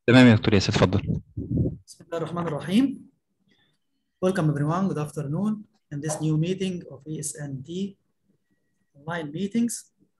تمام يا دكتور ياسر، اتفضل. بسم الله الرحمن الرحيم. Welcome everyone. Good afternoon in this new meeting of ESNT online meetings.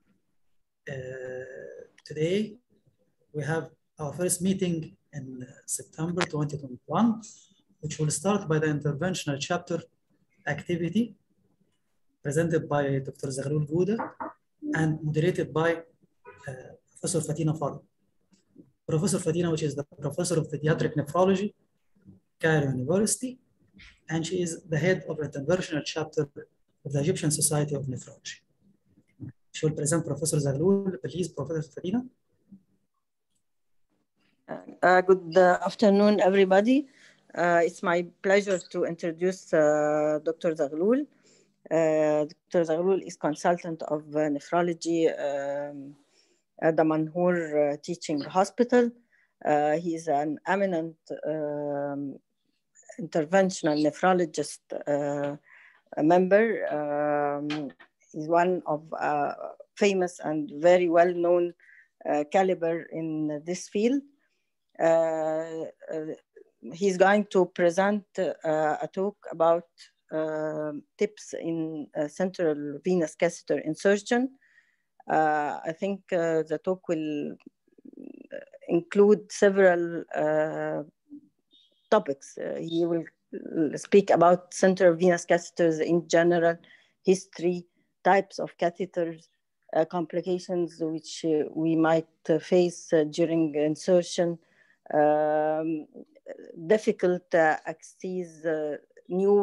Today we have our first meeting in September 2021, which will start by the interventional chapter activity presented by Dr. Zaghloul Gouda and moderated by Professor Fatina Fadl. Professor Fatina, which is the professor of pediatric nephrology, Cairo University, and she is the head of the interventional chapter of the Egyptian Society of Nephrology. She will present Professor Zaghloul. Please, Professor Fatina. Good afternoon, everybody. It's my pleasure to introduce Dr. Zaghloul. Dr. Zaghloul is consultant of nephrology at the Manhoor Teaching Hospital. He is an eminent interventional nephrologist member. He's one of famous and very well-known caliber in this field. He's going to present a talk about tips in central venous catheter insertion. I think the talk will include several topics. He will speak about central venous catheters in general, history, types of catheters, complications which we might face during insertion, difficult access, new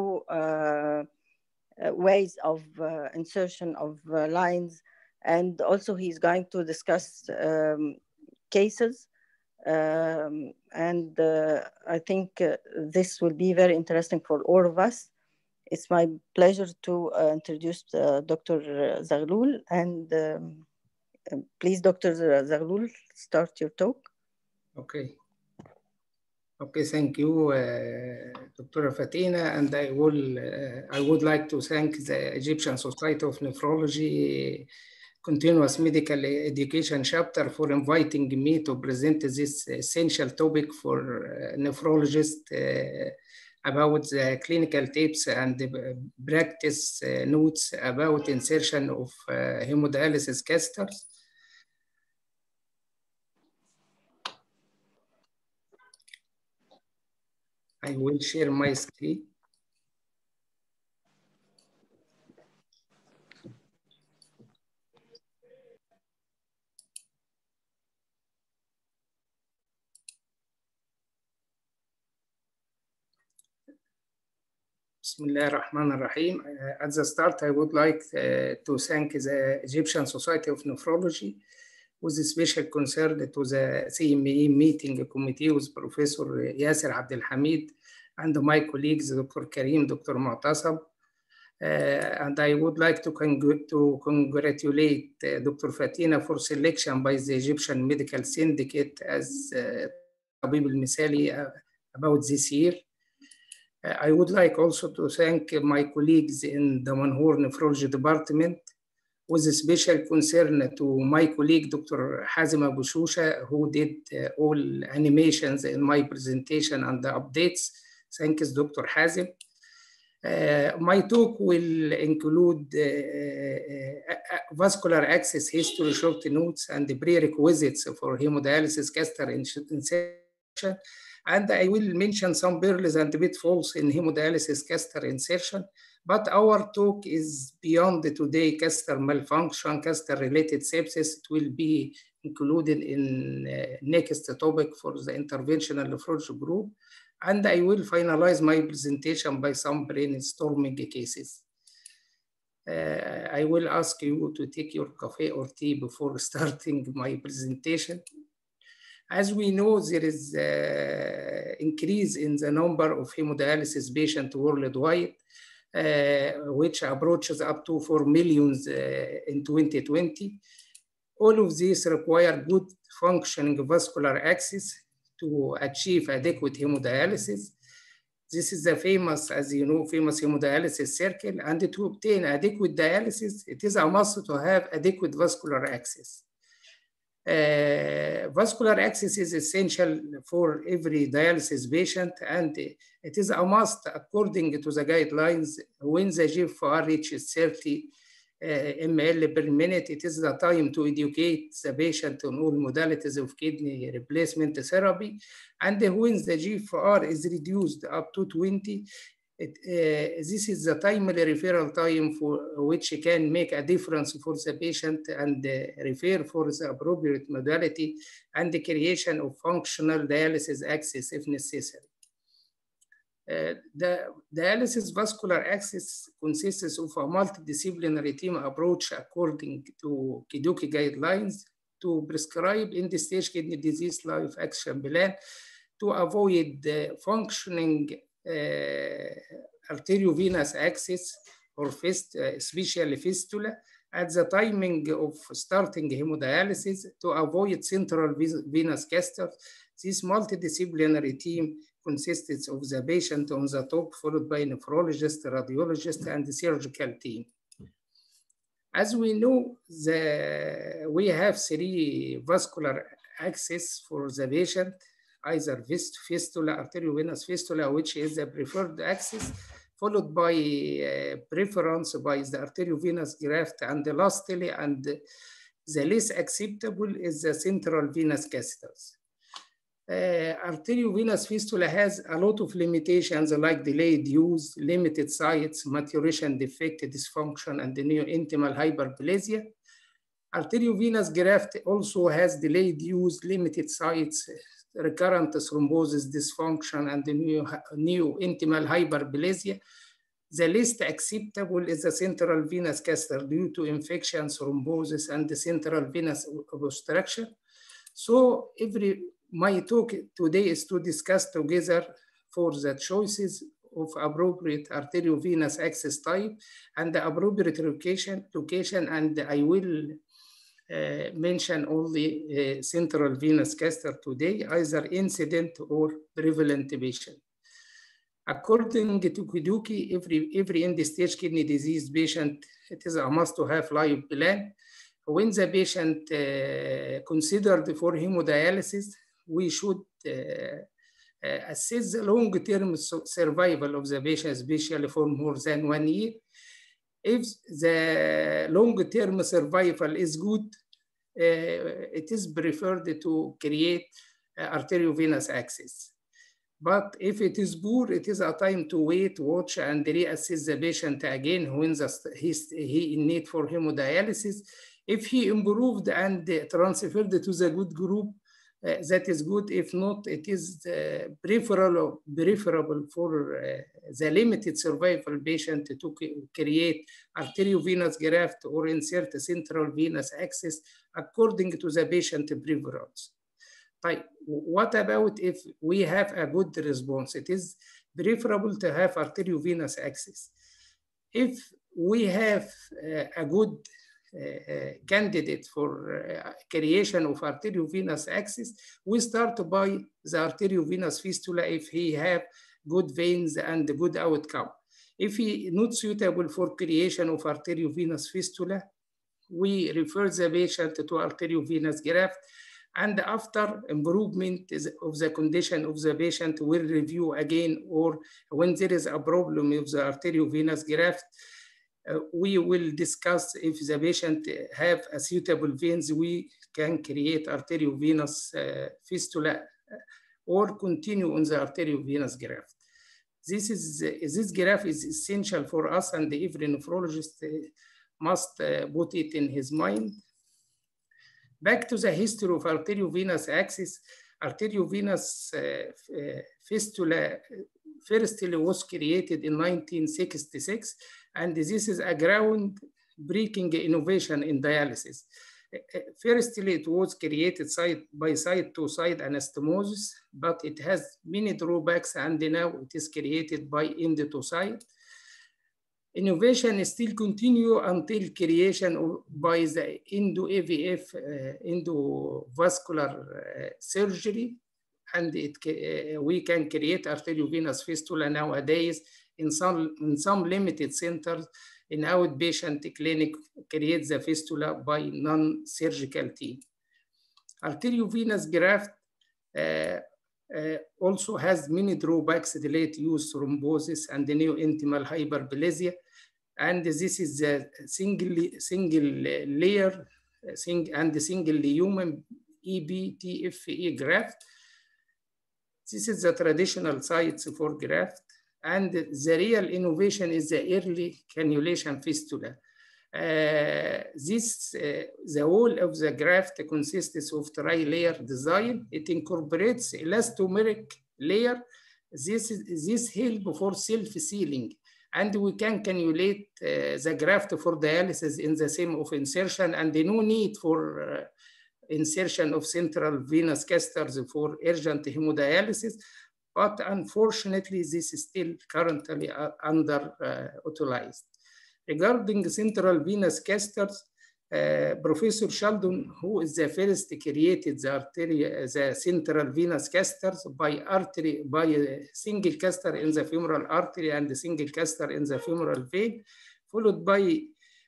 ways of insertion of lines, and also he's going to discuss cases. I think this will be very interesting for all of us. It's my pleasure to introduce Dr. Zaghloul, and please, Dr. Zaghloul, start your talk. Okay, thank you, Dr. Fatina, and I would like to thank the Egyptian Society of Nephrology Continuous Medical Education chapter for inviting me to present this essential topic for nephrologists about the clinical tips and the practice notes about insertion of hemodialysis catheters. I will share my screen. Bismillah ar-Rahman ar-Rahim. At the start, I would like to thank the Egyptian Society of Nephrology with a special concern to the CME meeting committee with Professor Yasser Abdelhamid and my colleagues, Dr. Karim, Dr. Mu'tasab. And I would like to congratulate Dr. Fatina for selection by the Egyptian Medical Syndicate as Tabib al-Misali about this year. I would like also to thank my colleagues in the Manhoor Nephrology Department, with a special concern to my colleague, Dr. Hazim Abu Shusha, who did all animations in my presentation and the updates. Thanks, Dr. Hazim. My talk will include vascular access history, short notes, and the prerequisites for hemodialysis catheter insertion. And I will mention some pearls and pitfalls in hemodialysis catheter insertion. But our talk is beyond today catheter malfunction, catheter-related sepsis. It will be included in next topic for the interventional nephrology group. And I will finalize my presentation by some brainstorming cases. I will ask you to take your coffee or tea before starting my presentation. As we know, there is increase in the number of hemodialysis patients worldwide, which approaches up to 4 million in 2020. All of these require good functioning vascular access to achieve adequate hemodialysis. This is the famous, as you know, famous hemodialysis circle. And to obtain adequate dialysis, it is a must to have adequate vascular access. Vascular access is essential for every dialysis patient, and it is a must according to the guidelines. When the GFR reaches 30 ml per minute, it is the time to educate the patient on all modalities of kidney replacement therapy. And when the GFR is reduced up to 20, this is the timely referral time for which can make a difference for the patient and refer for the appropriate modality and the creation of functional dialysis access if necessary. The dialysis vascular access consists of a multidisciplinary team approach according to KDOQI guidelines to prescribe end-stage kidney disease life action plan to avoid functioning arteriovenous access or especially fistula at the timing of starting hemodialysis to avoid central venous caster. This multidisciplinary team consists of the patient on the top, followed by nephrologist, radiologist, and the surgical team. As we know, we have 3 vascular access for the patient, either fistula, arteriovenous fistula, which is the preferred access, followed by preference by the arteriovenous graft, and lastly, and the least acceptable is the central venous catheters. Arteriovenous fistula has a lot of limitations like delayed use, limited sites, maturation defect, dysfunction, and neointimal hyperplasia. Arteriovenous graft also has delayed use, limited sites, recurrent thrombosis, dysfunction, and neointimal hyperplasia. The least acceptable is the central venous catheter due to infection, thrombosis, and the central venous obstruction. So my talk today is to discuss together for the choices of appropriate arteriovenous access type and the appropriate location, and I will mention only central venous catheter today, either incident or prevalent patient. According to KDOQI, every end-stage kidney disease patient, it is a must to have life plan. When the patient considered for hemodialysis, we should assess the long-term survival of the patient, especially for more than 1 year. If the long-term survival is good, it is preferred to create arteriovenous access. But if it is poor, it is a time to wait, watch, and reassess the patient again when he in need for hemodialysis. If he improved and transferred to the good group, that is good. If not, it is preferable for the limited survival patient to create arteriovenous graft or insert central venous access according to the patient preference. But what about if we have a good response? It is preferable to have arteriovenous access. If we have a good candidate for creation of arteriovenous access, we start by the arteriovenous fistula if he have good veins and good outcome. If he not suitable for creation of arteriovenous fistula, we refer the patient to arteriovenous graft, and after improvement of the condition of the patient, we'll review again, or when there is a problem with the arteriovenous graft, we will discuss if the patient have a suitable veins, we can create arteriovenous fistula or continue on the arteriovenous graft. This graft is essential for us, and every nephrologist must put it in his mind. Back to the history of arteriovenous access, arteriovenous fistula firstly was created in 1966, and this is a ground-breaking innovation in dialysis. Firstly, it was created side by side-to-side anastomosis, but it has many drawbacks, and now it is created by end-to-side. Innovation still continue until creation by the endo-AVF, endovascular surgery, and we can create arteriovenous fistula nowadays in some limited centers. In outpatient clinic, create the fistula by non-surgical team. Arteriovenous graft also has many drawbacks: delayed use, thrombosis, and neointimal hyperplasia. And this is a single layer and single human EBTFE graft. This is the traditional sites for graft. And the real innovation is the early cannulation fistula. The wall of the graft consists of tri-layer design. It incorporates elastomeric layer. This helps for self-sealing, and we can cannulate the graft for dialysis in the same of insertion, and no need for insertion of central venous casters for urgent hemodialysis. But unfortunately, this is still currently underutilized. Regarding central venous casters, Professor Sheldon, who is the first created the central venous casters by a single caster in the femoral artery and a single caster in the femoral vein, followed by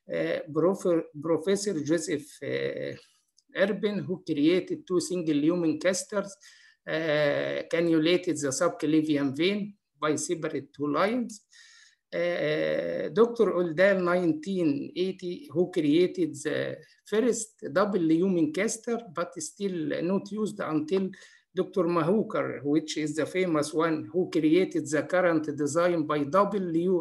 Professor Joseph Urban, who created two single lumen casters, cannulated the subclavian vein by separate two lines. Dr. Oldal, 1980, who created the first double lumen caster, but still not used until Dr. Mahooker, which is the famous one who created the current design by double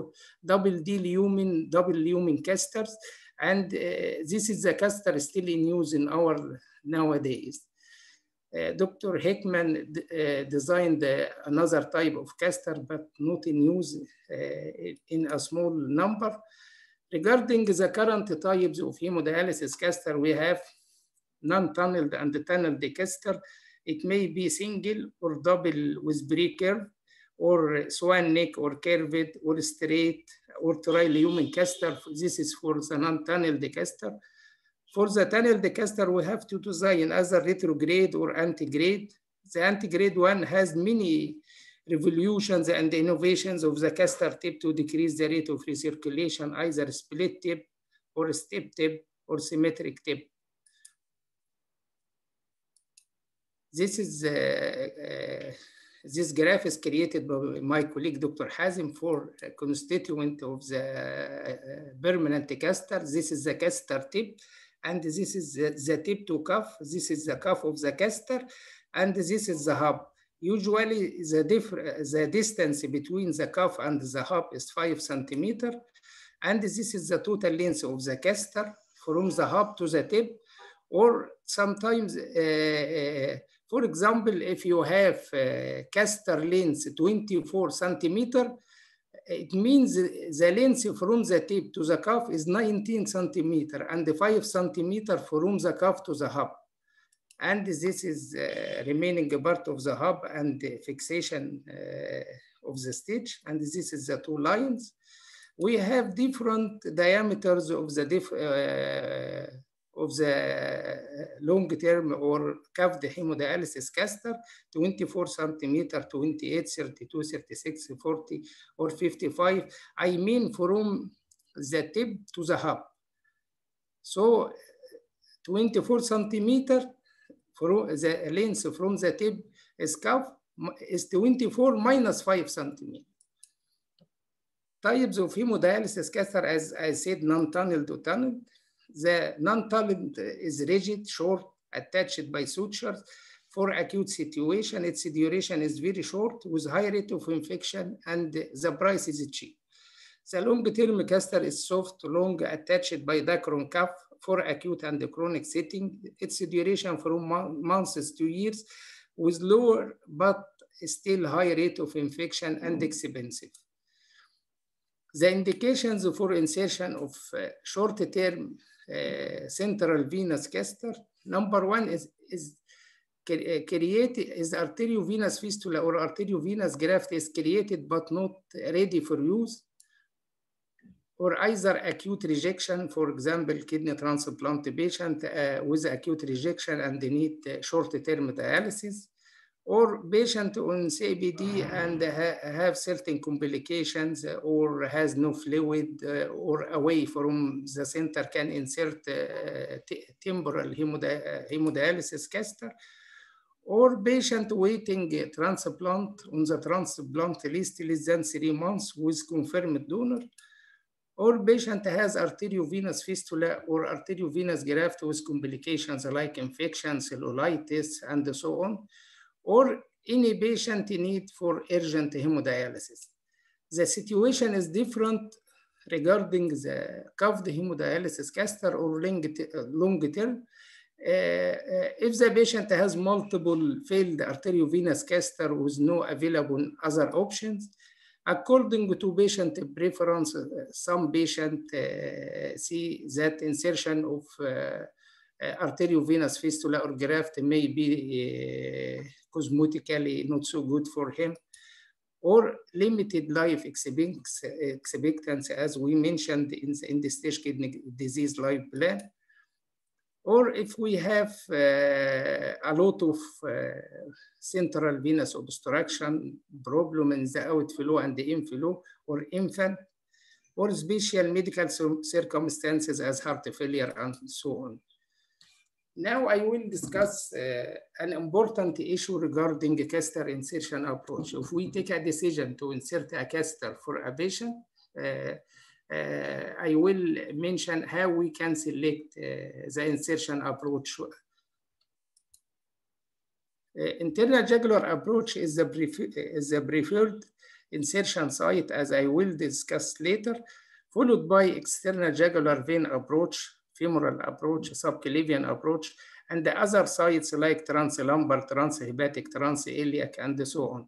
D lumen casters. And this is the caster still in use in our nowadays. Dr. Hickman designed another type of caster, but not in use in a small number. Regarding the current types of hemodialysis caster, we have non-tunneled and tunneled caster. It may be single or double with pre-curve, or swan neck, or curved, or straight, or tri-lumen caster. This is for the non-tunneled caster. For the tunneled caster, we have to design either retrograde or antegrade. The antegrade one has many revolutions and innovations of the caster tip to decrease the rate of recirculation, either split tip or step tip or symmetric tip. This is this graph is created by my colleague, Dr. Hazim, for a constituent of the permanent caster. This is the caster tip, and this is the tip to cuff. This is the cuff of the caster, and this is the hub. Usually, the distance between the cuff and the hub is 5 centimeters, and this is the total length of the caster from the hub to the tip. Or sometimes, for example, if you have caster length 24 centimeters, it means the length from the tip to the cuff is 19 centimeters and 5 centimeters from the cuff to the hub. And this is remaining part of the hub and the fixation of the stitch. And this is the two lines. We have different diameters of the long-term or cuffed hemodialysis caster: 24 centimeters, 28, 32, 36, 40, or 55. I mean from the tip to the hub. So 24 centimeters for the length from the tip is cuff is 24 minus 5 centimeters. Types of hemodialysis caster, as I said, non-tunneled to tunneled. The non-tunneled is rigid, short, attached by sutures. For acute situation, its duration is very short with high rate of infection, and the price is cheap. The long-term caster is soft, long, attached by Dacron cuff for acute and chronic setting. Its duration from months to years with lower but still high rate of infection and expensive. The indications for insertion of short-term central venous caster: number one is arteriovenous fistula or arteriovenous graft is created but not ready for use, or either acute rejection, for example, kidney transplant patient with acute rejection and they need short-term dialysis, or patient on CABD and have certain complications or has no fluid or away from the center can insert temporal hemodialysis catheter, or patient waiting transplant on the transplant list less than 3 months with confirmed donor, or patient has arteriovenous fistula or arteriovenous graft with complications like infection, cellulitis, and so on, or any patient need for urgent hemodialysis. The situation is different regarding the cuffed hemodialysis catheter or long term. If the patient has multiple failed arteriovenous catheter with no available other options, according to patient preference, some patient see that insertion of arteriovenous fistula or graft may be cosmetically not so good for him, or limited life expectancy, as we mentioned in the end-stage kidney disease life plan. Or if we have a lot of central venous obstruction problem in the outflow and the inflow, or infant, or special medical circumstances as heart failure and so on. Now I will discuss an important issue regarding a catheter insertion approach. If we take a decision to insert a catheter for a patient, I will mention how we can select the insertion approach. Internal jugular approach is the preferred insertion site, as I will discuss later, followed by external jugular vein approach, femoral approach, subclavian approach, and the other sites like translumbar, transhepatic, transiliac, and so on.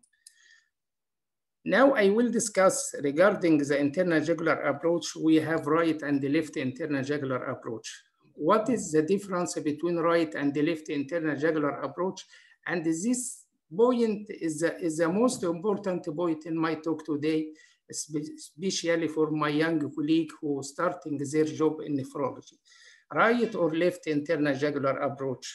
Now I will discuss regarding the internal jugular approach. We have right and left internal jugular approach. What is the difference between right and left internal jugular approach? And this point is the most important point in my talk today, especially for my young colleague who is starting their job in nephrology. Right or left internal jugular approach?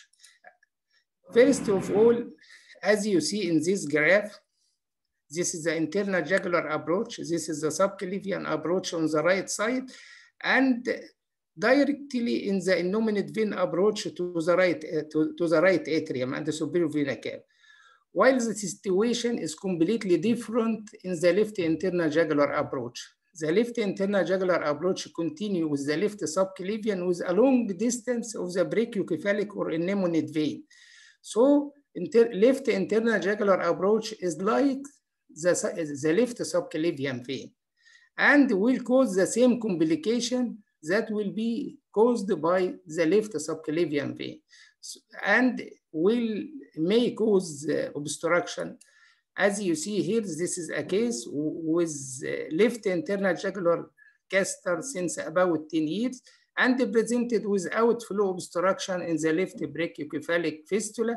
First of all, as you see in this graph, this is the internal jugular approach. This is the subclavian approach on the right side, and directly in the innominate vein approach to the right atrium and the superior vena cava. While the situation is completely different in the left internal jugular approach. The left internal jugular approach continues with the left subclavian with a long distance of the brachiocephalic or innominate vein. So left internal jugular approach is like the left subclavian vein, and will cause the same complication that will be caused by the left subclavian vein, and may cause obstruction. As you see here, this is a case with left internal jugular catheter since about 10 years and presented with outflow obstruction in the left brachiocephalic fistula.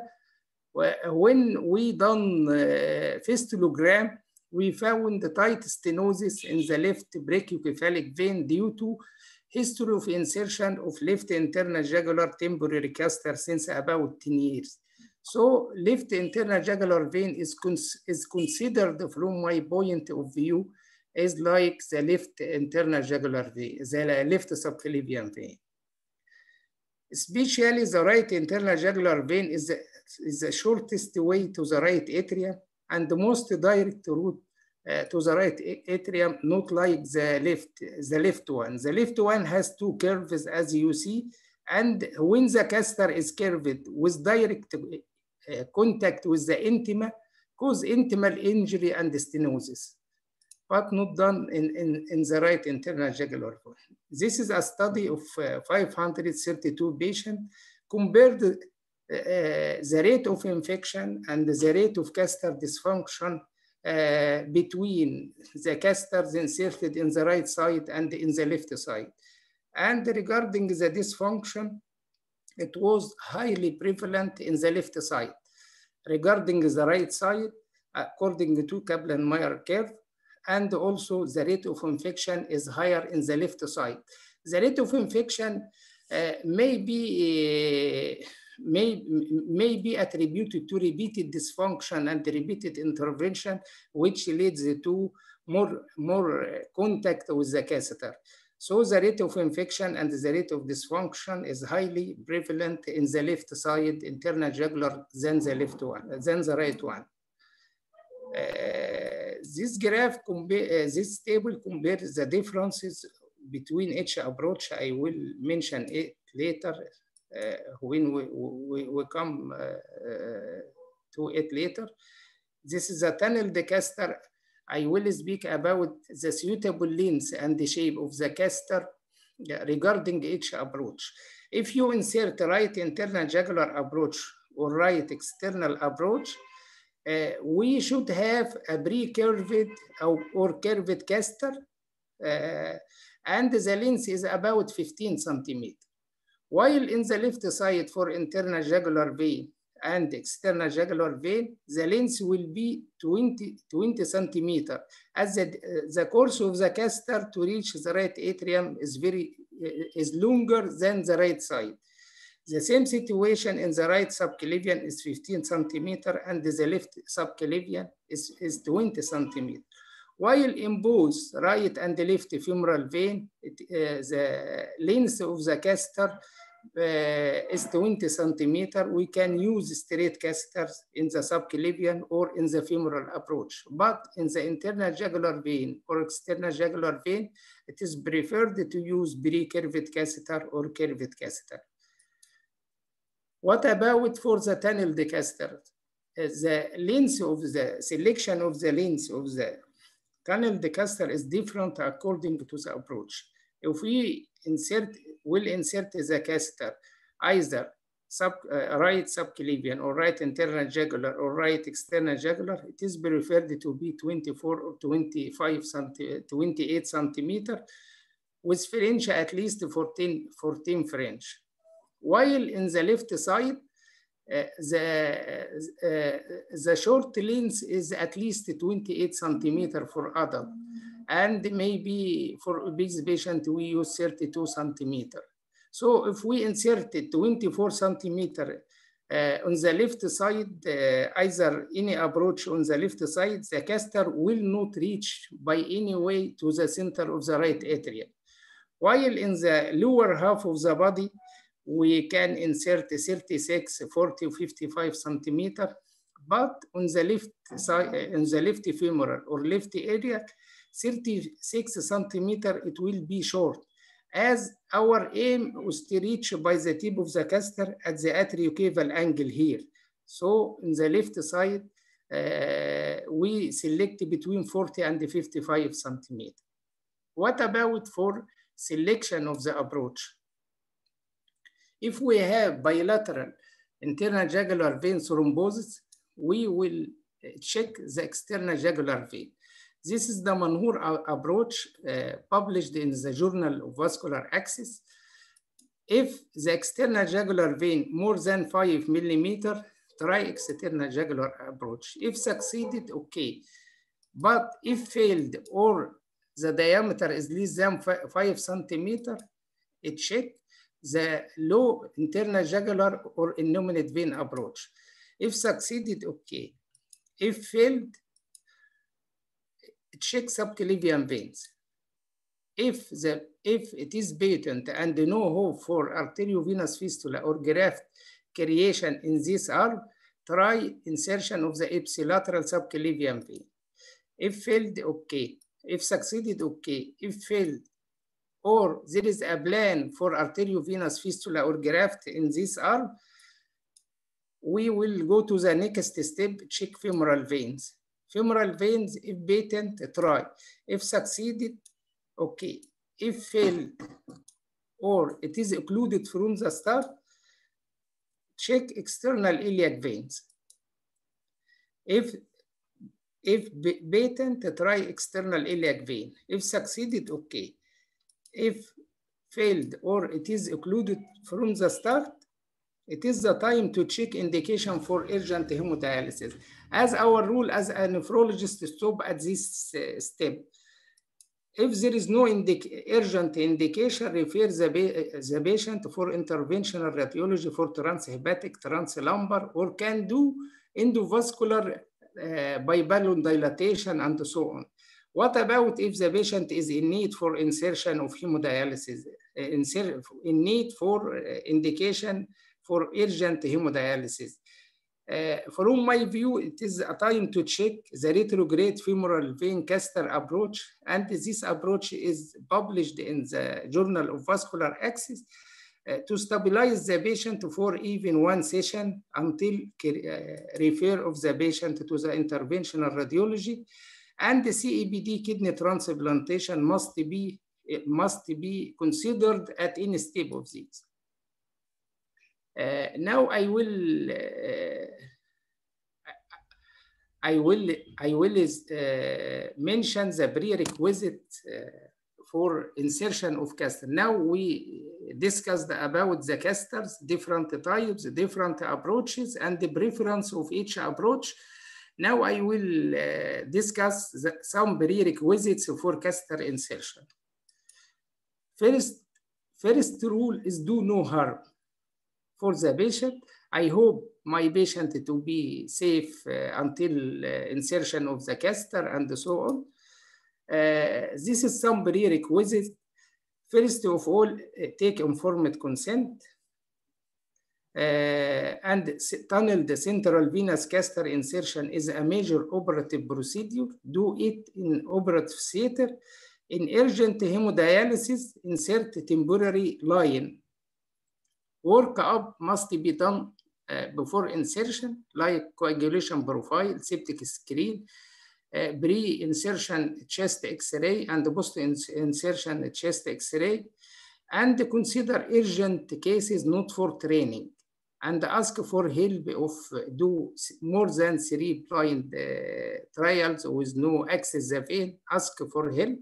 When we done fistulogram, we found the tight stenosis in the left brachiocephalic vein due to history of insertion of left internal jugular temporary catheter since about 10 years. So left internal jugular vein is considered, from my point of view, as like the left internal jugular vein, the left subclavian vein. Especially the right internal jugular vein is the shortest way to the right atrium and the most direct route to the right atrium, not like the left one. The left one has two curves, as you see, and when the catheter is curved with direct contact with the intima, cause intimal injury and stenosis, but not done in the right internal jugular vein. This is a study of 532 patients, compared the rate of infection and the rate of catheter dysfunction between the catheters inserted in the right side and in the left side. And regarding the dysfunction, it was highly prevalent in the left side. Regarding the right side, according to Kaplan-Meier curve, and also the rate of infection is higher in the left side. The rate of infection may be may be attributed to repeated dysfunction and repeated intervention, which leads to more contact with the catheter. So the rate of infection and the rate of dysfunction is highly prevalent in the left side internal jugular than the right one. This graph, this table compares the differences between each approach. I will mention it later when we come to it later. This is a tunneled catheter. I will speak about the suitable length and the shape of the catheter regarding each approach. If you insert right internal jugular approach or right external approach, we should have a pre-curved or curved catheter, and the length is about 15 centimeters. While in the left side for internal jugular vein and external jugular vein, the length will be 20 centimeters, as the course of the catheter to reach the right atrium is longer than the right side. The same situation in the right subclavian is 15 centimeters, and the left subclavian is 20 centimeters. While in both right and left femoral vein, the length of the catheter is 20 centimeters. We can use straight catheters in the subclavian or in the femoral approach. But in the internal jugular vein or external jugular vein, it is preferred to use pre-curved catheter or curved catheter. What about for the tunneled catheter? The length of the selection of the length of the tunneled catheter is different according to the approach. If we will insert the catheter either right subclavian or right internal jugular or right external jugular, it is preferred to be 24 or 28 centimeters with fringe at least 14 fringe. While in the left side, the short length is at least 28 centimeters for adult, and maybe for obese patient we use 32 centimeters. So if we insert 24 centimeters on the left side, either any approach on the left side, the catheter will not reach by any way to the center of the right atrium. While in the lower half of the body, we can insert 36, 40, 55 centimeters, but on the left side, in the left femoral or left area, 36 centimeters, it will be short, as our aim was to reach by the tip of the catheter at the atriocaval angle here. So in the left side, we select between 40 and 55 centimeters. What about for selection of the approach? If we have bilateral internal jugular vein thrombosis, we will check the external jugular vein. This is the Manhoor approach published in the Journal of Vascular Access. If the external jugular vein more than 5 millimeters, try external jugular approach. If succeeded, okay. But if failed or the diameter is less than 5 centimeters, it check the low internal jugular or innominate vein approach. If succeeded, okay. If failed, check subclavian veins. If it is patent and no hope for arteriovenous fistula or graft creation in this arm, try insertion of the ipsilateral subclavian vein. If failed, okay. If succeeded, okay. If failed, or there is a plan for arteriovenous fistula or graft in this arm, we will go to the next step, check femoral veins. Femoral veins, if patent, try. If succeeded, okay. If failed, or it is occluded from the start, check external iliac veins. If patent, try external iliac vein. If succeeded, okay. If failed or it is occluded from the start, it is the time to check indication for urgent hemodialysis. As our rule as a nephrologist, stop at this step. If there is no urgent indication, refer the patient for interventional radiology for transhepatic, translumbar, or can do endovascular biballoon dilatation and so on. What about if the patient is in need for insertion of hemodialysis, in need for indication for urgent hemodialysis? From my view, it is a time to check the retrograde femoral vein caster approach, and this approach is published in the Journal of Vascular Access to stabilize the patient for even one session until refer of the patient to the interventional radiology, and the CEBD kidney transplantation must be considered at any step of this. Now I will mention the prerequisite for insertion of caster. Now we discussed about the casters, different types, different approaches, and the preference of each approach. Now I will discuss some prerequisites for caster insertion. First rule is do no harm for the patient. I hope my patient to be safe until insertion of the caster and so on. This is some prerequisites. First of all, take informed consent and tunnel the central venous caster insertion is a major operative procedure. Do it in operative theater. In urgent hemodialysis, insert temporary line. Workup must be done before insertion, like coagulation profile, septic screen, pre-insertion chest X-ray, and post-insertion chest X-ray, and consider urgent cases not for training, and ask for help of do more than 3 blind trials with no access the vein, ask for help.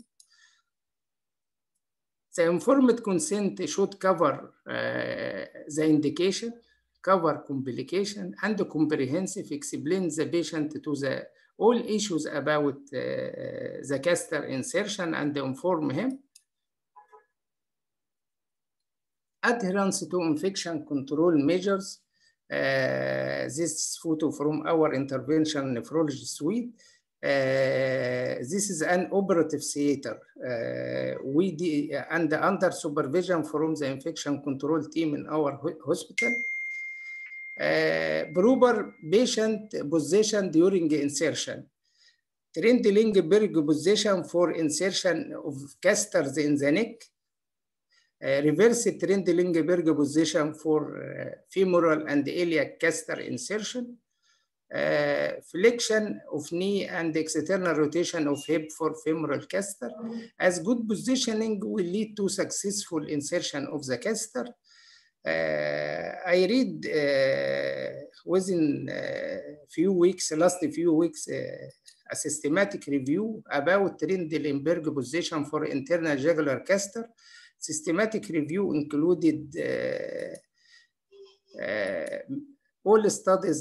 The informed consent should cover the indication, cover complication, and comprehensive explain the patient to the all issues about the caster insertion and inform him. Adherence to infection control measures. This photo from our interventional nephrology suite. This is an operative theater. And under supervision from the infection control team in our hospital. Proper patient position during insertion. Trendelenburg position for insertion of casters in the neck. Reverse Trendelenburg position for femoral and iliac caster insertion. Flexion of knee and external rotation of hip for femoral caster. As good positioning will lead to successful insertion of the caster. I read within last few weeks, a systematic review about Trendelenburg position for internal jugular caster. Systematic review included all studies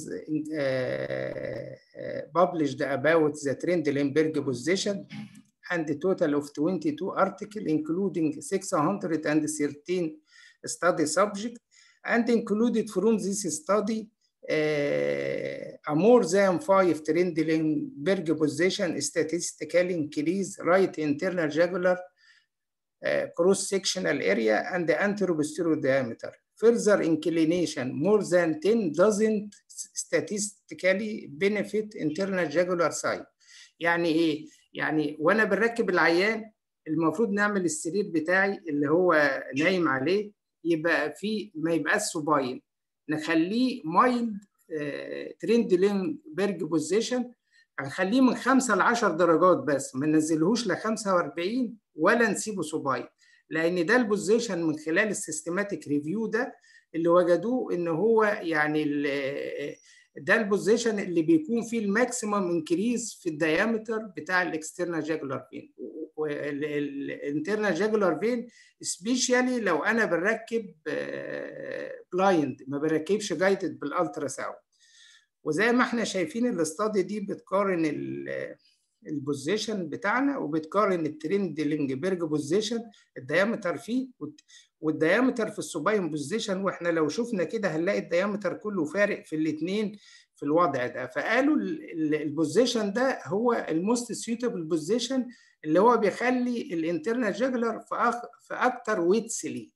published about the Trendelenburg position, and a total of 22 articles, including 613 study subjects, and included from this study a more than 5 Trendelenburg position statistically increase right internal jugular cross-sectional area and the anteroposterior diameter. Further inclination more than 10 doesn't statistically benefit internal jugular side. يعني ايه؟ يعني وانا بركب العيان المفروض نعمل السرير بتاعي اللي هو نايم عليه يبقى فيه ما يبقاش سوباين، نخليه مايلد ترندلنبرج بوزيشن، هنخليه من 5 ل 10 درجات بس، ما ننزلهوش ل 45 ولا نسيبه سوباين، لان ده البوزيشن من خلال السيستماتيك ريفيو ده اللي وجدوه ان هو يعني ده البوزيشن اللي بيكون فيه الماكسيمم انكريز في الديامتر بتاع الاكسترنال جاجولار فين. الانترنال جاجولار فين سبيشالي لو انا بركب بلايند، ما بركبش جايدد بالالترا ساوند. وزي ما احنا شايفين الاستادي دي بتقارن البوزيشن بتاعنا وبتقارن الترند لينجبرج بوزيشن الديامتر فيه والديامتر في السوباين بوزيشن، واحنا لو شفنا كده هنلاقي الديامتر كله فارق في الاثنين في الوضع ده. فقالوا البوزيشن ده هو الموست سيوتابل بوزيشن اللي هو بيخلي الانترنال جاجولار في اكتر ويتس ليه.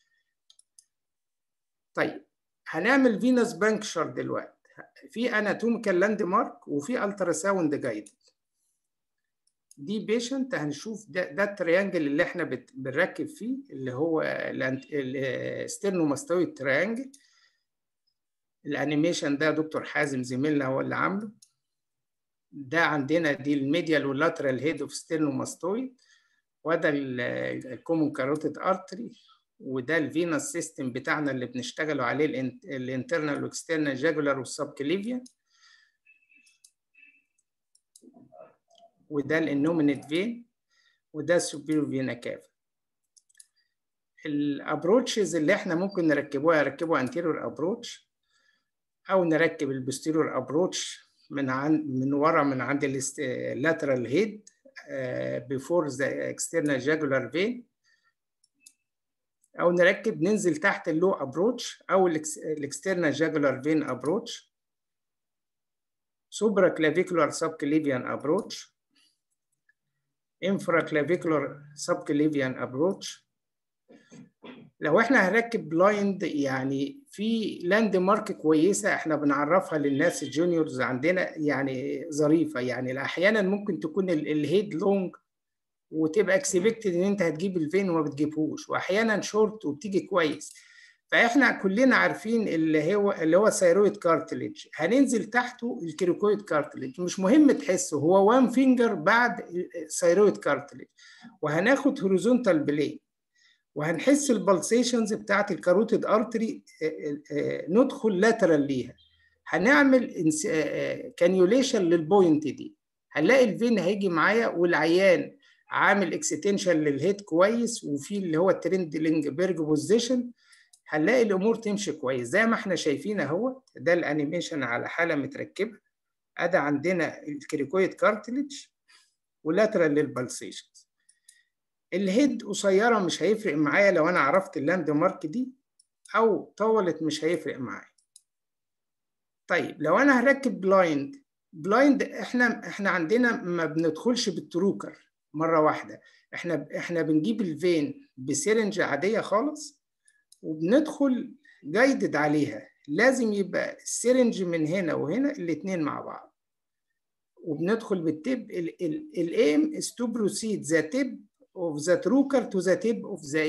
طيب هنعمل فينوس بانكشر دلوقتي. في اناتوميكال لاند مارك وفي الترا ساوند جايد. دي بيشنت هنشوف ده التريانجل اللي احنا بنركب فيه اللي هو الستيرنوماستويد تريانجل. الانيميشن ده دكتور حازم زميلنا هو اللي عامله. ده عندنا دي الميديال واللاترال هيد اوف ستيرنوماستويد، وده الكومون كاروتيد ارتري، وده الفينوس سيستم بتاعنا اللي بنشتغلوا عليه الانترنال واكسترنال جاجولار والسبكليفيان، وده الانومينيت فين، وده السوبيريور فينا كافا. الابروتشز اللي احنا ممكن نركبوها انتيريور ابروتش، او نركب البوستيريور ابروتش من ورا من عند اللاترال هيد بيفور ذا اكسترنال جاجولار فين، او ننزل تحت اللو ابروتش او الاكسترنال جاجولار فين ابروتش، سوبرا كلافيكولار سبكليفيان ابروتش، انفرا كلافيكولار سبكليفيان ابروتش. لو احنا هنركب بلايند يعني في لاند مارك كويسه احنا بنعرفها للناس الجونيورز عندنا يعني ظريفه، يعني احيانا ممكن تكون الهيد لونج وتبقى اكسبكتد ان انت هتجيب الفين وما بتجيبهوش، واحيانا شورت وبتيجي كويس. فاحنا كلنا عارفين اللي هو ثايرويد كارتليج، هننزل تحته الكيروكويد كارتليج، مش مهم تحسه هو وان فينجر بعد ثايرويد كارتليج، وهناخد هوريزونتال بلاي وهنحس البلسيشنز بتاعت الكاروتيد ارتري، ندخل لاترال ليها، هنعمل كانيوليشن للبوينت دي، هنلاقي الفين هيجي معايا والعيان عامل اكستنشن للهيد كويس وفي اللي هو الترند لينجبرج بوزيشن، هنلاقي الامور تمشي كويس زي ما احنا شايفين اهو. ده الانيميشن على حاله متركبه، ادي عندنا الكريكويد كارتليج ولاترال للبلسيشنز. الهيد قصيره مش هيفرق معايا لو انا عرفت اللاند مارك دي، او طولت مش هيفرق معايا. طيب لو انا هركب بلايند احنا عندنا ما بندخلش بالتروكر مره واحده، احنا بنجيب الفين بسيرنج عاديه خالص وبندخل جايدد عليها، لازم يبقى السيرنج من هنا وهنا الاثنين مع بعض، وبندخل بالتب. الايم is to proceed the tip of the trocar to the tip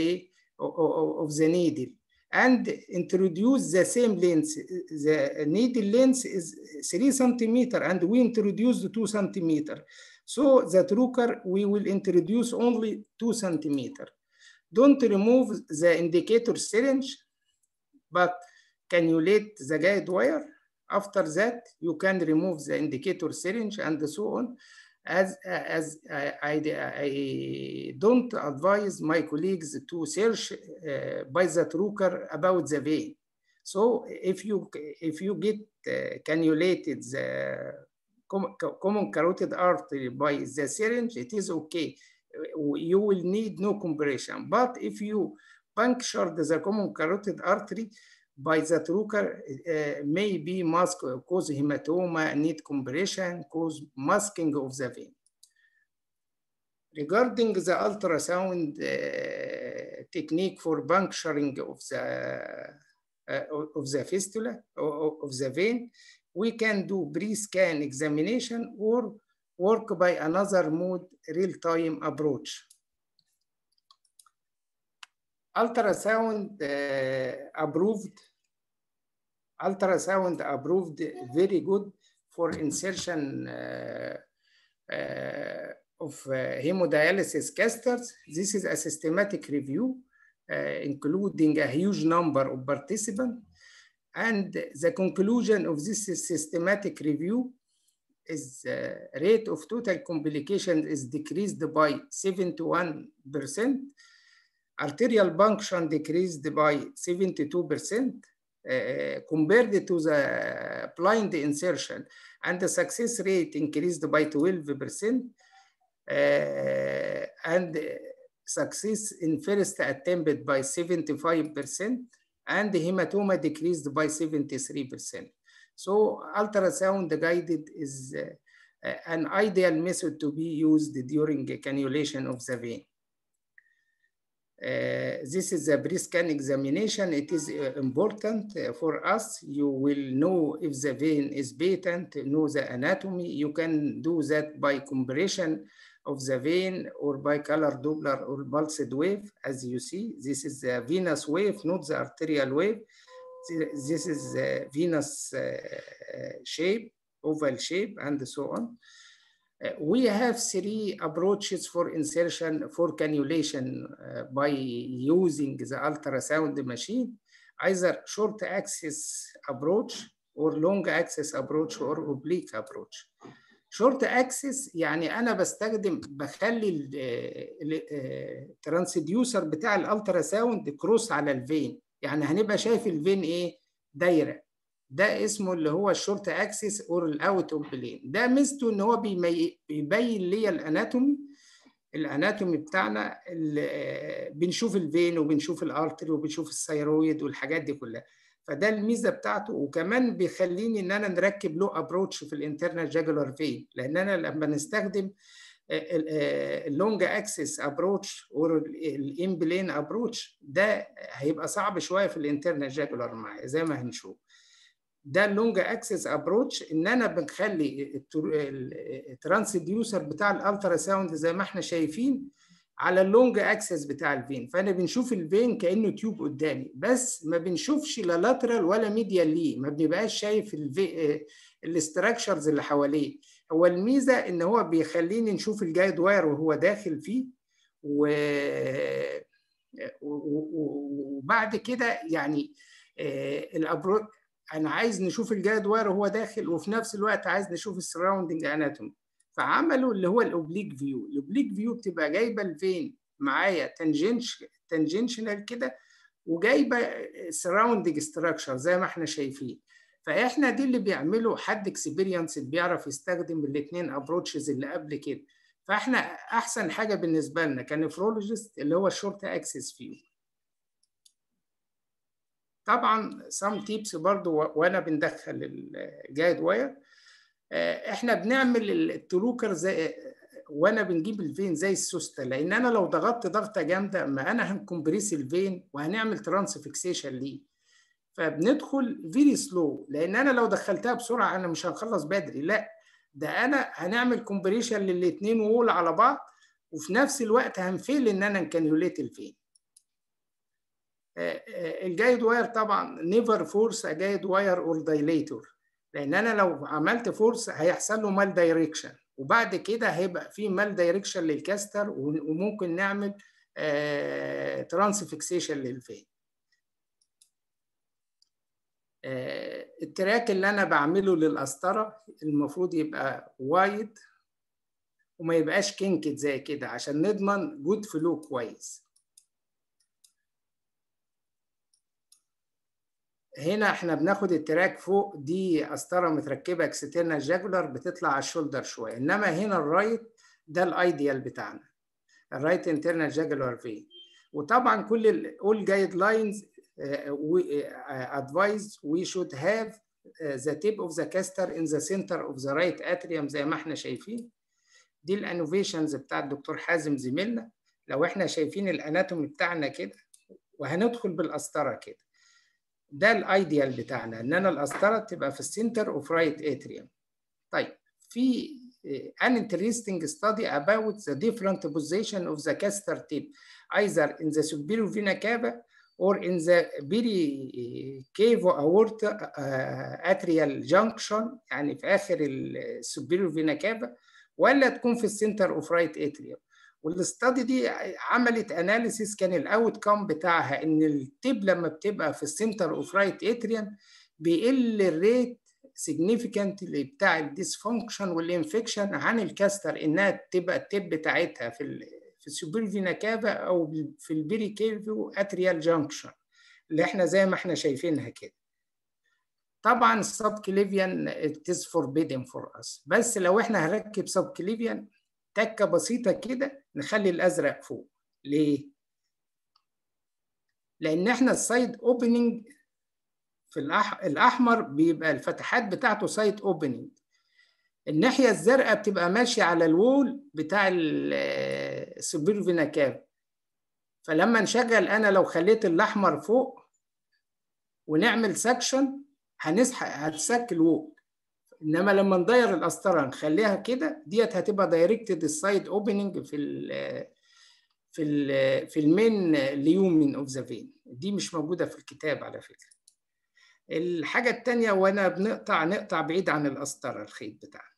of the needle and introduce the same length. The needle length is 3 centimeter and we introduced 2 centimeter. So the trocar we will introduce only 2 centimeter. Don't remove the indicator syringe, but cannulate the guide wire. After that, you can remove the indicator syringe and so on. As I don't advise my colleagues to search by the trocar about the vein. So if you get cannulated the common carotid artery by the syringe, it is okay. You will need no compression. But if you punctured the common carotid artery by the trocar, maybe cause hematoma, need compression, cause masking of the vein. Regarding the ultrasound technique for puncturing of the fistula of the vein, we can do pre-scan examination or work by another mode, real-time approach. Ultrasound approved, very good for insertion of hemodialysis casters. This is a systematic review including a huge number of participants, and the conclusion of this systematic review is rate of total complications is decreased by 71%, arterial function decreased by 72%, compared to the blind insertion, and the success rate increased by 12%, and success in first attempt by 75%, and hematoma decreased by 73%. So ultrasound guided is an ideal method to be used during cannulation of the vein. This is a pre-scan examination. It is important for us. You will know if the vein is patent, know the anatomy. You can do that by compression of the vein or by color Doppler or pulsed wave. As you see, this is the venous wave, not the arterial wave. This is the venous shape, oval shape, and so on. We have 3 approaches for insertion for cannulation by using the ultrasound machine, either short axis approach or long axis approach or oblique approach. Short axis يعني أنا بخلي الترانسديوسر بتاع الالتراساوند كروس على الفين، يعني هنبقى شايف الفين إيه؟ دايرة. ده اسمه اللي هو الشورت اكسس اور الاوت اوف بلين. ده ميزته ان هو بيبين لي الاناتومي بتاعنا، بنشوف الفين وبنشوف الارتري وبنشوف الثيرويد والحاجات دي كلها. فده الميزه بتاعته، وكمان بيخليني ان انا نركب له ابروتش في الانترنال جاجولار فين، لان انا لما نستخدم اللونج اكسس ابروتش اور الامبلين ابروتش ده هيبقى صعب شويه في الانترنال جاجولار معايا زي ما هنشوف. ده اللونج اكسس ابروتش، ان انا بنخلي الترانسديوسر بتاع الالتراساوند زي ما احنا شايفين على اللونج اكسس بتاع الفين، فانا بنشوف الفين كانه تيوب قدامي، بس ما بنشوفش لا لاترال ولا ميديال ليه، ما بنبقاش شايف الاستراكشرز اللي حواليه. هو الميزه ان هو بيخليني نشوف الجايد واير وهو داخل فيه، وبعد كده يعني الابروتش أنا عايز نشوف الجايد واير وهو داخل، وفي نفس الوقت عايز نشوف السراوندنج اناتومي. فعملوا اللي هو الأوبليك فيو. الأوبليك فيو بتبقى جايبة الفين معايا تانجنشنال كده، وجايبة سراوندنج ستراكشر زي ما احنا شايفين. فاحنا دي اللي بيعملوا حد اكسبيرينس بيعرف يستخدم الاثنين ابروتشز اللي قبل كده. فاحنا احسن حاجة بالنسبة لنا كنفرولوجيست اللي هو الشورت اكسس فيو. طبعا سام تيبس برضو وانا بندخل الجايد واير، احنا بنعمل التلوكر زي وانا بنجيب الفين زي السوسته، لان انا لو ضغطت ضغطه جامده ما انا هنكمبريس الفين وهنعمل ترانس فيكسيشن ليه. فبندخل فيري سلو، لان انا لو دخلتها بسرعه انا مش هنخلص بدري، لا ده انا هنعمل كومبريشن للاثنين وول على بعض، وفي نفس الوقت هنفيل ان انا نكانيوليت الفين. الجايد واير طبعا نيفر فورس جايد واير اور دايليتور، لان انا لو عملت فورس هيحصل له مال دايركشن، وبعد كده هيبقى في مال دايركشن للكاستر، وممكن نعمل ترانس فيكسيشن للفين. التراك اللي انا بعمله للقسطره المفروض يبقى وايد وما يبقاش كينكت زي كده عشان نضمن جود فلو كويس. هنا احنا بناخد التراك فوق، دي قسطره متركبه اكسترنال جاجولار بتطلع على الشولدر شويه، انما هنا الرايت ده الايديال بتاعنا، الرايت انترنال جاجولار فين. وطبعا كل all guidelines advise we should have the tip of the caster in the center of the right atrium زي ما احنا شايفين. دي الانوفيشنز بتاع الدكتور حازم زميلنا. لو احنا شايفين الاناتومي بتاعنا كده وهندخل بالقسطره كده، ده الايديال بتاعنا، ان انا القسطره تبقى في السنتر اوف رايت اتريوم. طيب في an interesting study about the different position of the caster tip either in the superior vena cava or in the pericavo-aorta atrial junction، يعني في اخر السوبيريور فينا كافا، ولا تكون في السنتر اوف رايت اتريوم. والاستادي دي عملت اناليسيس، كان الاوت كام بتاعها ان التيب لما بتبقى في السنتر اوف رايت اتريوم بيقل الريت significantly بتاع الديسفانكشن والانفكشن عن الكاستر، انها تبقى التيب بتاعتها في السوبيريور فينا كافا او في البيريكيفو اتريال جانكشن اللي احنا زي ما احنا شايفينها كده. طبعا السب كليفيان it is forbidden for us، بس لو احنا هنركب سب كليفيان تكه بسيطه كده نخلي الازرق فوق. ليه؟ لان احنا السايد اوبننج في الاحمر بيبقى الفتحات بتاعته سايد اوبننج، الناحيه الزرقاء بتبقى ماشيه على الوول بتاع السوبيريور فينا كافا. فلما نشغل، انا لو خليت الاحمر فوق ونعمل سكشن هتسك الوول، انما لما ندير القسطره نخليها كده ديت هتبقى دايركتد السايد اوبننج في المين ليومن اوف ذا فين. دي مش موجوده في الكتاب على فكره. الحاجه الثانيه، وانا نقطع بعيد عن القسطره الخيط بتاعنا.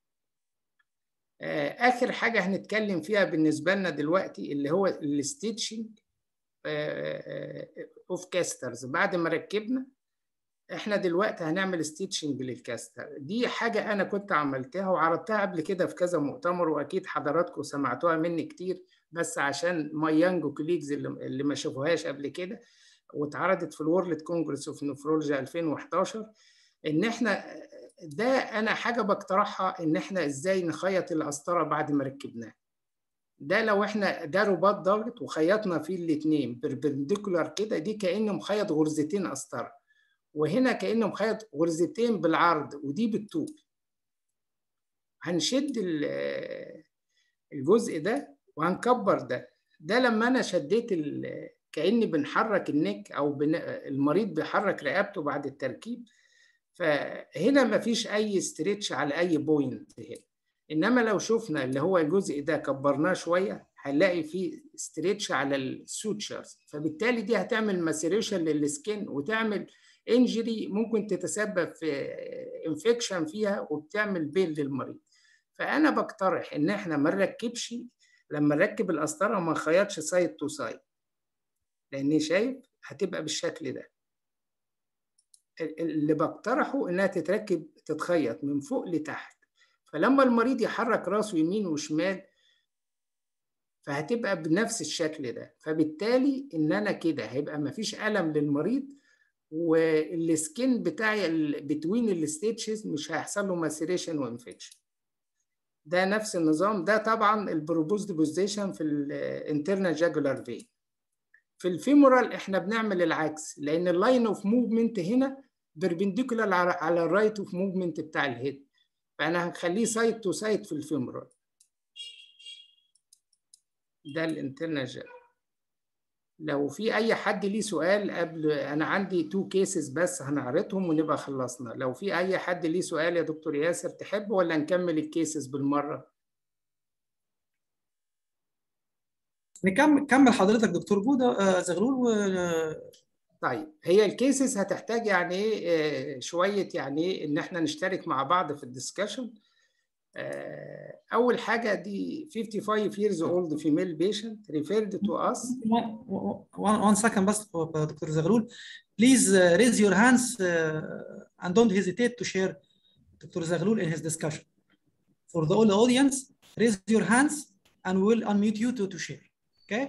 اخر حاجه هنتكلم فيها بالنسبه لنا دلوقتي اللي هو الستيتشنج اوف كاسترز. بعد ما ركبنا احنا دلوقتي هنعمل ستيتشنج للكاستر. دي حاجه انا كنت عملتها وعرضتها قبل كده في كذا مؤتمر، واكيد حضراتكم سمعتوها مني كتير، بس عشان ماي يانج كوليجز اللي ما شافوهاش قبل كده، واتعرضت في الورلد كونجرس اوف نفرولوجي 2011. ان احنا ده انا حاجه بقترحها، ان احنا ازاي نخيط القسطره بعد ما ركبناها. ده لو احنا ده رباط ضاغط وخيطنا فيه الاثنين بيربنديكولار كده، دي كانه مخيط غرزتين قسطره، وهنا كانه مخيط غرزتين بالعرض ودي بالطول. هنشد الجزء ده وهنكبر ده لما انا شديت كاني بنحرك النك او المريض بيحرك رقبته بعد التركيب. فهنا مفيش اي ستريتش على اي بوينت هنا، انما لو شفنا اللي هو الجزء ده كبرناه شويه هنلاقي فيه ستريتش على السوتشرز، فبالتالي دي هتعمل ماسيريشن للسكين وتعمل انجري ممكن تتسبب في انفكشن فيها وبتعمل بين للمريض. فانا بقترح ان احنا ما نركبش، لما نركب القسطره ما نخيطش سايد تو سايد، لاني شايف هتبقى بالشكل ده. اللي بقترحه انها تتخيط من فوق لتحت، فلما المريض يحرك راسه يمين وشمال فهتبقى بنفس الشكل ده. فبالتالي ان انا كده هيبقى مفيش الم للمريض، والسكين بتاعي بتوين الستيتشز مش هيحصل له ماسيريشن وانفكشن. ده نفس النظام. ده طبعا البروبوزد بوزيشن في الانترنال جاجولار فين. في الفيمورال احنا بنعمل العكس، لان اللاين اوف موفمنت هنا بيربنديكولار على الرايت اوف موفمنت بتاع الهيد، فانا هنخليه سايد تو سايد في الفيمورال. ده الانترنال جاجولار. لو في اي حد ليه سؤال قبل، انا عندي 2 كيسز بس هنعرضهم ونبقى خلصنا. لو في اي حد ليه سؤال يا دكتور ياسر تحب ولا نكمل الكيسز بالمره؟ نكمل حضرتك دكتور جودة زغلول. طيب هي الكيسز هتحتاج يعني ايه شويه، يعني ايه ان احنا نشترك مع بعض في الدسكشن. اول حاجه دي 55 years old female patient referred to us. One second بس دكتور زغلول. Please raise your hands and don't hesitate to share Dr. Zaghloul in his discussion. For the all audience, raise your hands and we will unmute you to share. Okay?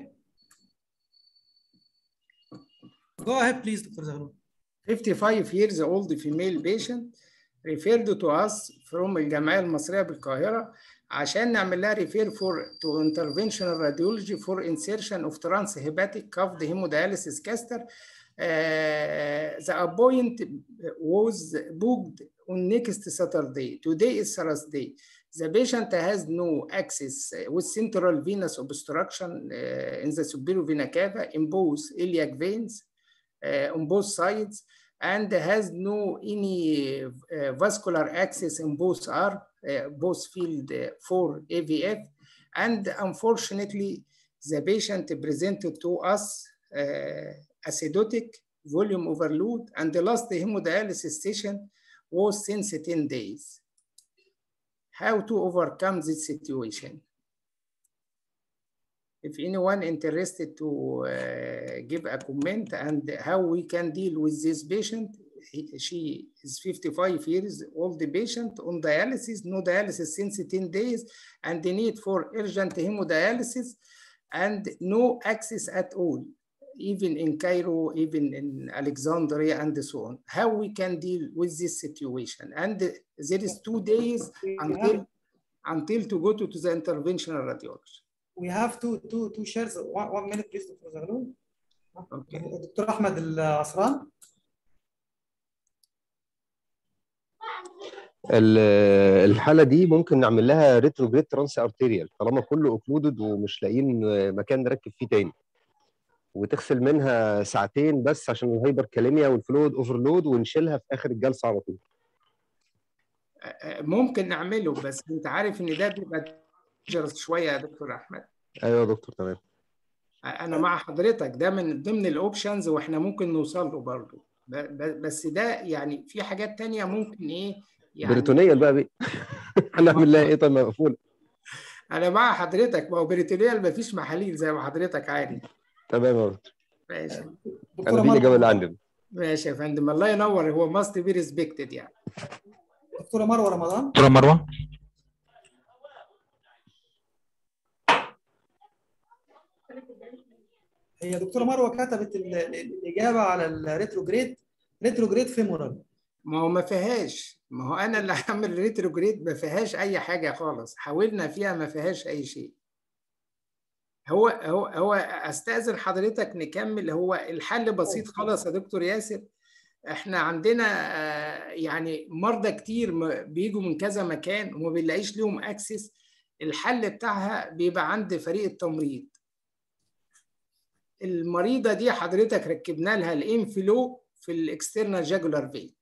Go ahead, please, Dr. Zaghloul. 55 years old female patient referred to us from الجمعية المصرية بالقاهرة عشان نعمل لها refer to interventional radiology for insertion of transhepatic cuffed hemodialysis caster. The appointment was booked on next Saturday. Today is Thursday. The patient has no access with central venous obstruction in the superior vena cava in both iliac veins on both sides, and has no any vascular access in both arms, both field for AVF. And unfortunately, the patient presented to us acidotic, volume overload, and the last hemodialysis session was since 10 days. How to overcome this situation? If anyone interested to give a comment and how we can deal with this patient, she is 55 years old patient on dialysis, no dialysis since 10 days, and the need for urgent hemodialysis and no access at all. even in Cairo, even in Alexandria, and so on. How we can deal with this situation? And there is 2 days until to go to the interventional radiology. We have two shares. One minute, please, Dr. Zaghloul. Okay. Dr. Ahmed Al-Asran. الحاله دي ممكن نعمل لها ريتروجريد ترانس ارتيريال طالما كله اوكلودد ومش لاقيين مكان نركب فيه تاني، وتغسل منها ساعتين بس عشان الهايبر كاليميا والفلويد اوفرلود، ونشيلها في اخر الجلسه على طول. ممكن نعمله، بس انت عارف ان ده بيبقى دينجرس شويه يا دكتور احمد. ايوه يا دكتور تمام. انا مع حضرتك، ده من ضمن الاوبشنز واحنا ممكن نوصل له برضه، بس ده يعني في حاجات تانية ممكن ايه يعني بريتونيال بقى هنعمل لها ايه؟ طيب مقفول. انا مع حضرتك، ما هو بريتونيال مفيش محاليل زي ما حضرتك عارف. تمام يا دكتور. ماشي. انا دي الاجابه اللي عندنا. ماشي يا فندم، الله ينور. هو ماست بي ريسبكتد يعني. دكتوره مروه رمضان. دكتوره مروه. هي دكتوره مروه كتبت الاجابه على الريتروجريد فيمورال. ما هو ما فيهاش، ما هو انا اللي هعمل ريتروجريد ما فيهاش اي حاجه خالص، حاولنا فيها ما فيهاش اي شيء. هو استاذن حضرتك نكمل. هو الحل بسيط خالص يا دكتور ياسر. احنا عندنا يعني مرضى كتير بيجوا من كذا مكان وما بنلاقيش لهم اكسس. الحل بتاعها بيبقى عند فريق التمريض. المريضه دي حضرتك ركبنا لها الانفلو في الاكسترنال جاجولار فين،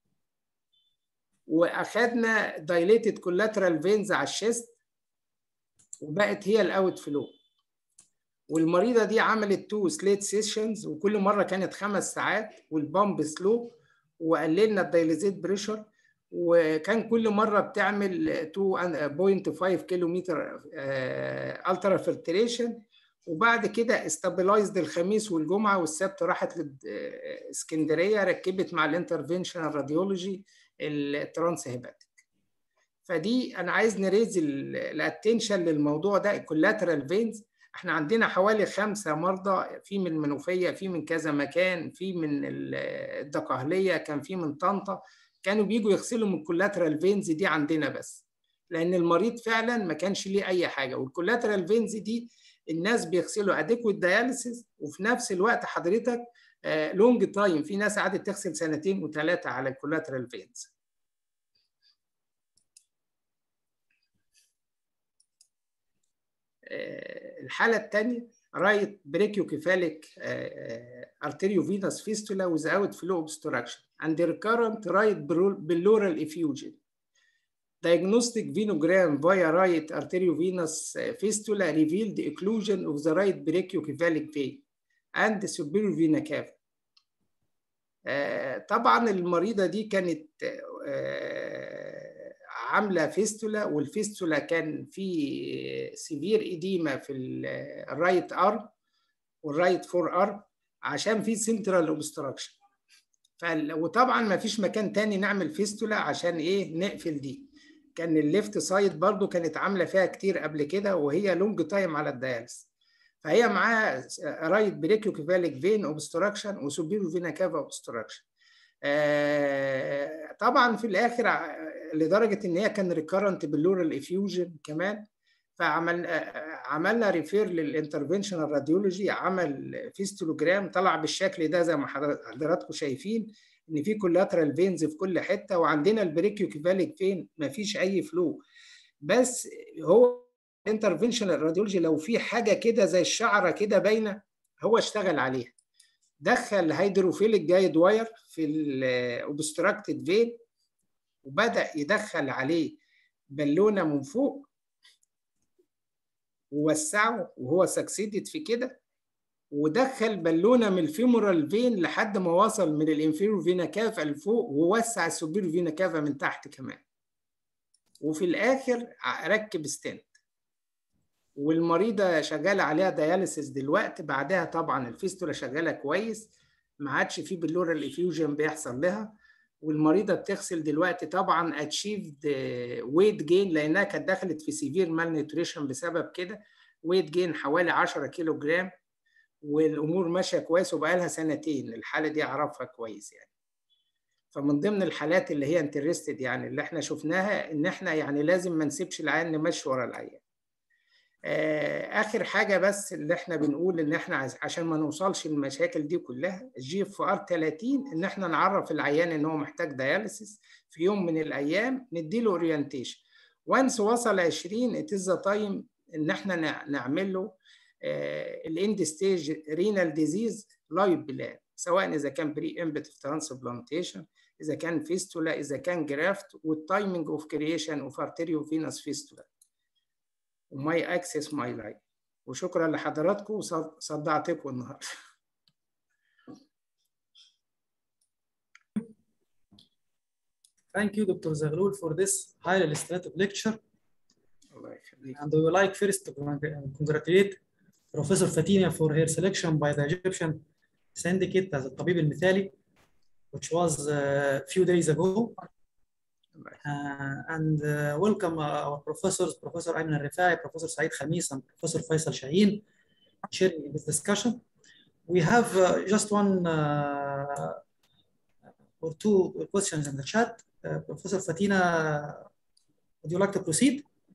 واخدنا دايليتد كولاترال فينز على الشيست، وبقت هي الاوت فلو. والمريضه دي عملت 2 سليت سيشنز، وكل مره كانت 5 ساعات، والبامب سلو، وقللنا الدايليزيت بريشر، وكان كل مره بتعمل 2.5 كيلومتر الترا فلتريشن. وبعد كده استابلايزد الخميس والجمعه، والسبت راحت لاسكندريه، ركبت مع الانترفنشنال راديولوجي الترانس هيباتيك. فدي انا عايز نريز الاتنشن للموضوع ده. الكولاترال فينز احنا عندنا حوالي 5 مرضى، في من المنوفيه، في من كذا مكان، في من الدقهليه، كان في من طنطا، كانوا بيجوا يغسلوا من الكولاترال فينز دي عندنا، بس لان المريض فعلا ما كانش ليه اي حاجه. والكولاترال فينز دي الناس بيغسلوا اديكويت دياليسيس، وفي نفس الوقت حضرتك لونج تايم، في ناس قعدت تغسل 2 و3 على الكولاترال فينز. الحالة الثانية رايت بريكيوكيفاليك arteriovenous fistula without flow obstruction and recurrent right bilaural effusion. Diagnostic venogram via right arteriovenous fistula revealed occlusion of the right brachiocephalic vein and superior vena cava. طبعا المريضة دي كانت عامله فيستولا، والفيستولا كان في سيفير إديمة في الرايت ارم والرايت فور ارم عشان في سنترال اوبستراكشن. وطبعا ما فيش مكان تاني نعمل فيستولا عشان ايه نقفل دي. كان الليفت سايد برضو كانت عامله فيها كتير قبل كده، وهي لونج تايم على الدياليس. فهي معاها رايت بريكيوكيفاليك فين اوبستراكشن وسوبيريور فينا كافا اوبستراكشن. طبعا في الاخر لدرجه ان هي كان ريكارنت باللورال افيوجن كمان. عملنا ريفير للانترفنشنال راديولوجي، عمل فيستولوجرام، طلع بالشكل ده زي ما حضراتكم شايفين ان في كولاترال فينز في كل حته، وعندنا البريكيوكيفاليك فين ما فيش اي فلو. بس هو الانترفنشنال راديولوجي لو في حاجه كده زي الشعره كده باينه هو اشتغل عليها. دخل هيدروفيليك جايد واير في الاوبستراكتد فين، وبدأ يدخل عليه بالونه من فوق ووسعه، وهو سكسيدت في كده، ودخل بالونه من الفيمورال فين لحد ما وصل من الانفيريور فينا كافا لفوق، ووسع السوبيريور فينا كافا من تحت كمان. وفي الاخر ركب ستنت، والمريضه شغاله عليها دياليسيس دلوقتي. بعدها طبعا الفيستولا شغاله كويس، ما عادش في بلورال افيوجن بيحصل لها، والمريضه بتغسل دلوقتي طبعا اتشيفد ويت جين، لانها كانت دخلت في سيفير مال نيوتريشن بسبب كده. ويت جين حوالي 10 كيلو جرام، والامور ماشيه كويس وبقى لها سنتين. الحاله دي اعرفها كويس يعني. فمن ضمن الحالات اللي هي انترستد يعني اللي احنا شفناها ان احنا يعني لازم ما نسيبش العيان نمشي ورا العيان. اخر حاجه بس اللي احنا بنقول ان احنا عشان ما نوصلش للمشاكل دي كلها GFR 30 ان احنا نعرف العيان ان هو محتاج دياليسيس في يوم من الايام، نديله اورينتيشن. وانس وصل 20 اتز تايم ان احنا نعمل له الاند ستيج رينال ديزيز لايف بلان، سواء اذا كان بري امبتيف ترانسبلانتيشن، اذا كان فيستولا، اذا كان جرافت، والتايمنج اوف كرييشن اوف ارتيريو فينس فيستولا وماي اكسس ماي لايف. وشكرا لحضراتكم وصدعتكم النهارده. Thank you, Dr. Zaghloul, for this highly illustrative lecture. الله يخليك. And we would like first to congratulate Professor Fatina for her selection by the Egyptian Syndicate as الطبيب المثالي, which was a few days ago. And welcome our professors, Professor Ayman Al-Rifai, Professor Saeed Khamis, and Professor Faisal Shaheen, sharing this discussion. We have just one or two questions in the chat. Professor Fatina, would you like to proceed?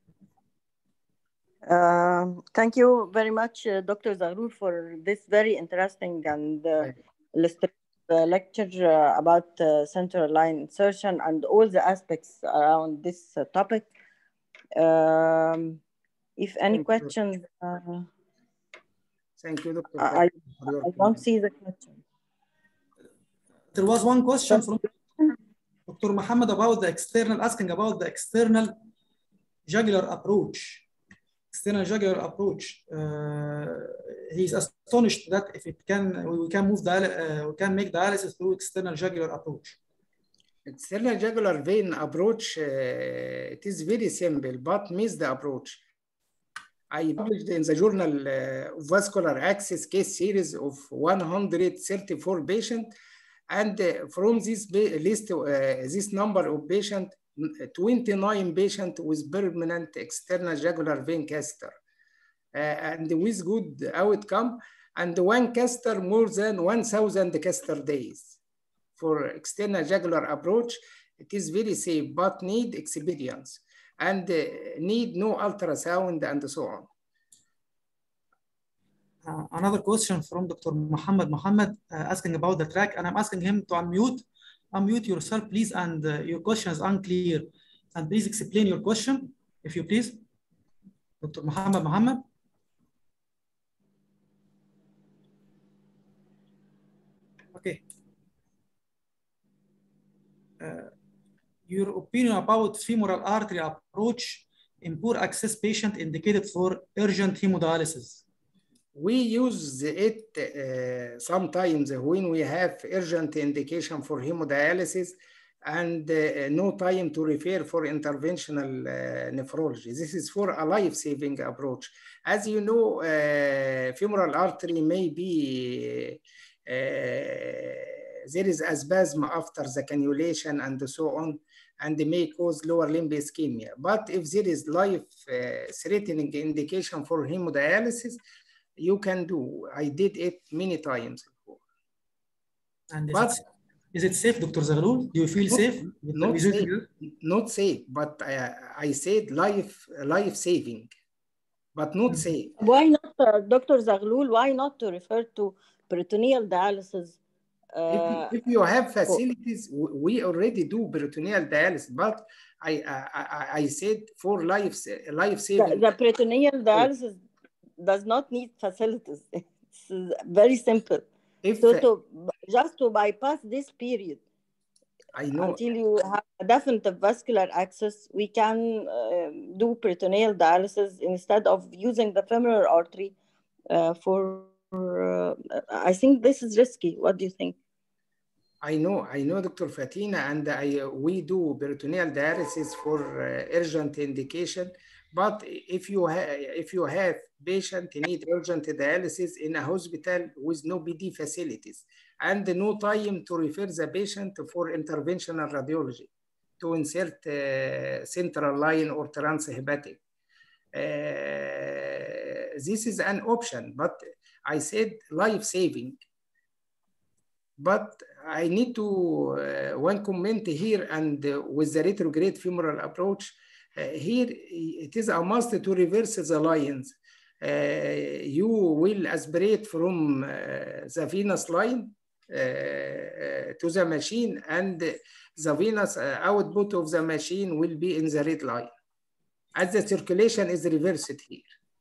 Thank you very much, Dr. Zaghloul, for this very interesting and illustrative lecture about central line insertion and all the aspects around this topic. If any questions, thank you, Dr. I don't see the question. There was one question from Dr. Muhammad about the external, asking about the external jugular approach. External jugular approach. He's astonished that if it can, we can make dialysis through external jugular approach. External jugular vein approach, it is very simple, but miss the approach. I published in the journal Vascular Access case series of 134 patients, and from this list, this number of patients, 29 patients with permanent external jugular vein catheter, and with good outcome, and one catheter more than 1,000 catheter days. For external jugular approach, it is very safe, but need experience and need no ultrasound and so on. Another question from Dr. Muhammad asking about the track, and I'm asking him to unmute yourself, please, and your question is unclear. And please explain your question, if you please. Dr. Muhammad. Okay. Your opinion about femoral artery approach in poor access patient indicated for urgent hemodialysis. We use it sometimes when we have urgent indication for hemodialysis and no time to refer for interventional nephrology. This is for a life-saving approach. As you know, femoral artery may be, there is a spasm after the cannulation and so on, and may cause lower limb ischemia. But if there is life-threatening indication for hemodialysis, you can do. I did it many times before. And is it safe, Dr. Zaghloul? Do you feel safe? Not safe, but I said life-saving, but not safe. Why not, Dr. Zaghloul, why not to refer to peritoneal dialysis? If you have facilities, we already do peritoneal dialysis, but I said for life-saving. The peritoneal dialysis does not need facilities. It's very simple. Just to bypass this period, I know, until you have a definitive vascular access, we can do peritoneal dialysis instead of using the femoral artery I think this is risky. What do you think? I know, Dr. Fatina, and we do peritoneal dialysis for urgent indication. But if you have patient need urgent dialysis in a hospital with no PD facilities and no time to refer the patient for interventional radiology to insert central line or transhepatic, this is an option. But I said life-saving. But I need to one comment here, and with the retrograde femoral approach, here it is a must to reverse the lines. You will aspirate from the venous line to the machine, and the venous output of the machine will be in the red line, as the circulation is reversed here.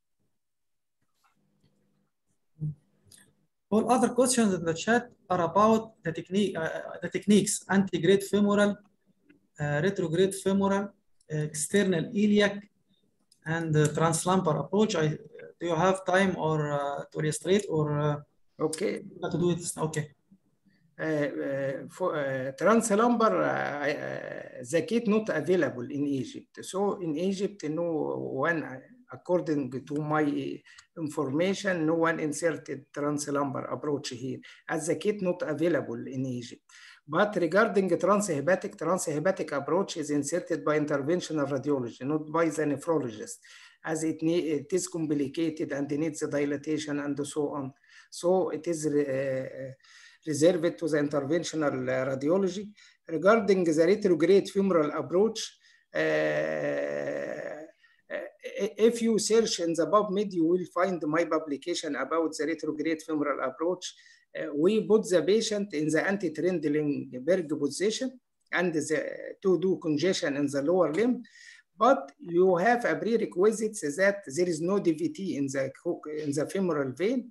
All other questions in the chat are about the techniques: antegrade femoral, retrograde femoral, external iliac, and translumbar approach. Do you have time or to illustrate, or okay, to do it? Okay. For translumbar, the kit not available in Egypt. So in Egypt, no one, according to my information, no one inserted translumbar approach here, as the kit not available in Egypt. But regarding transhepatic approach is inserted by interventional radiology, not by the nephrologist, as it is complicated and needs dilatation and so on. So it is reserved to the interventional radiology. Regarding the retrograde femoral approach, if you search in the PubMed, you will find my publication about the retrograde femoral approach. We put the patient in the anti-Trendelenburg position and to do congestion in the lower limb, but you have a prerequisite that there is no DVT in the femoral vein.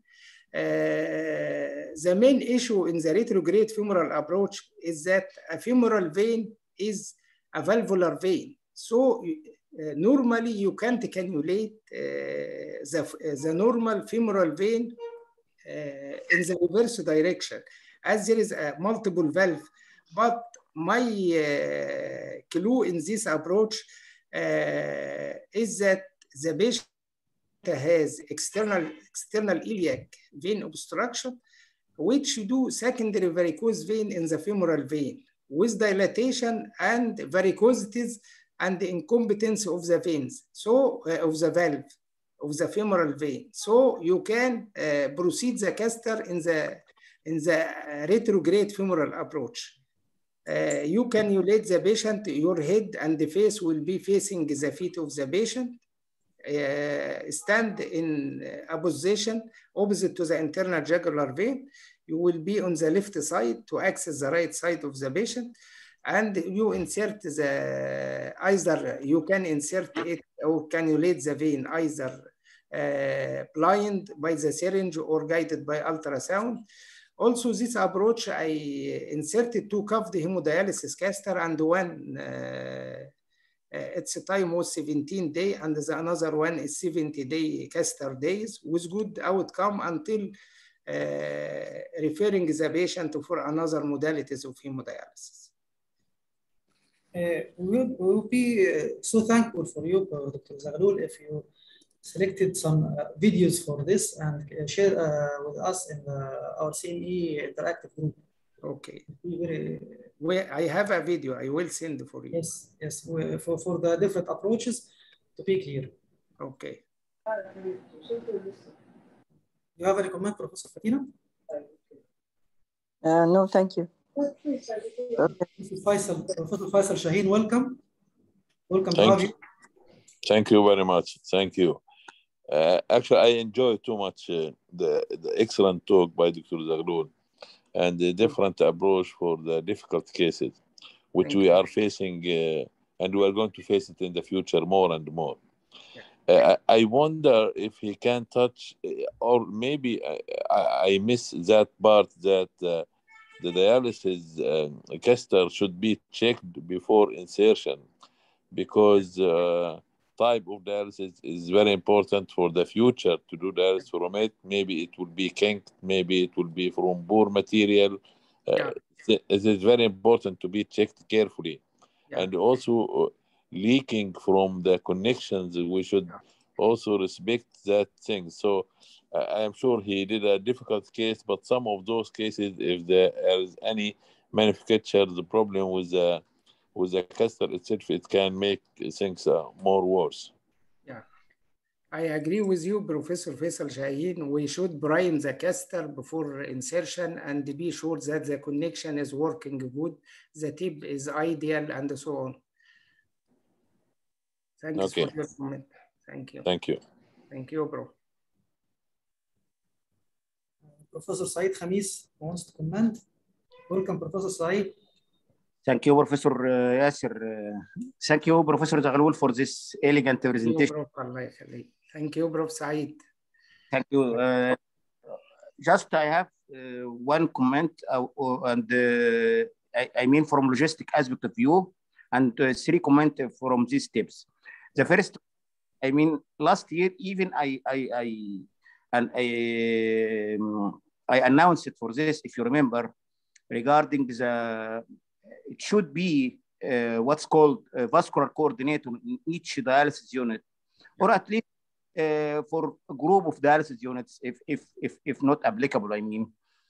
The main issue in the retrograde femoral approach is that a femoral vein is a valvular vein. So normally you can't cannulate the normal femoral vein in the reverse direction, as there is a multiple valve. But my clue in this approach is that the patient has external iliac vein obstruction, which do secondary varicose vein in the femoral vein with dilatation and varicosities and the incompetence of the veins, so of the valve of the femoral vein. So you can proceed the caster in the retrograde femoral approach. You cannulate the patient, your head and the face will be facing the feet of the patient. Stand in a position opposite to the internal jugular vein. You will be on the left side to access the right side of the patient, and you insert the, either you can insert it or cannulate the vein either blind by the syringe or guided by ultrasound. Also, this approach, I inserted two cuffed hemodialysis caster, and one its time was 17 days, and the another one is 70-day caster days, with good outcome until referring the patient for another modalities of hemodialysis. We will be so thankful for you, Dr. Zaghloul, if you selected some videos for this and share with us in our CME interactive group. Okay. I have a video. I will send for you. Yes, yes. For the different approaches to be clear. Okay. You have any comment, Professor Fatina? No, thank you. Professor Faisal Shaheen, welcome. Welcome to have you. Thank you very much. Thank you. Actually, I enjoyed too much the excellent talk by Dr. Zaghloul and the different approach for the difficult cases, which we are facing, and we are going to face it in the future more and more. I wonder if he can touch, or maybe I miss that part, that the dialysis caster should be checked before insertion, because type of dialysis is very important for the future to do dialysis from it. Maybe it will be kinked, maybe it will be from poor material. It is very important to be checked carefully. And also leaking from the connections, we should also respect that thing. So I am sure he did a difficult case, but some of those cases, if there is any manufacturer's problem with the caster itself, it can make things more worse. I agree with you, Professor Faisal Shaheen. We should prime the caster before insertion and be sure that the connection is working good, the tip is ideal, and so on. Thanks for your comment. Thank you. Thank you. Thank you, bro. Professor Saeed Khamis wants to comment. Welcome, Professor Saeed. Thank you, Professor Yasser. Thank you, Professor Zaghloul, for this elegant presentation. Thank you, Prof. Saeed. Thank you. Just I have one comment, and I mean from logistic aspect of view, and 3 comments from these tips. The first, I mean, last year even I announced it for this, if you remember, regarding it should be what's called a vascular coordinator in each dialysis unit, or at least for a group of dialysis units, if not applicable, I mean.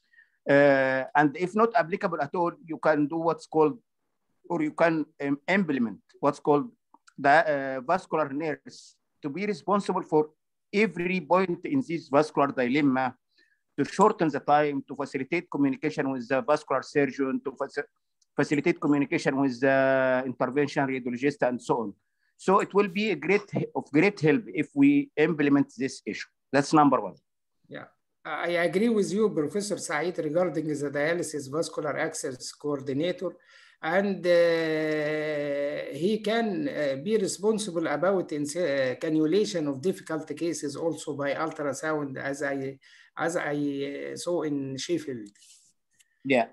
And if not applicable at all, you can do what's called, or you can implement what's called the vascular nurse to be responsible for every point in this vascular dilemma, to shorten the time, to facilitate communication with the vascular surgeon, to facilitate communication with the intervention radiologist, and so on. So it will be of great help if we implement this issue. That's number 1. Yeah, I agree with you, Professor Saeed, regarding the dialysis vascular access coordinator. And he can be responsible about cannulation of difficult cases also by ultrasound, as I saw in Sheffield. Yeah.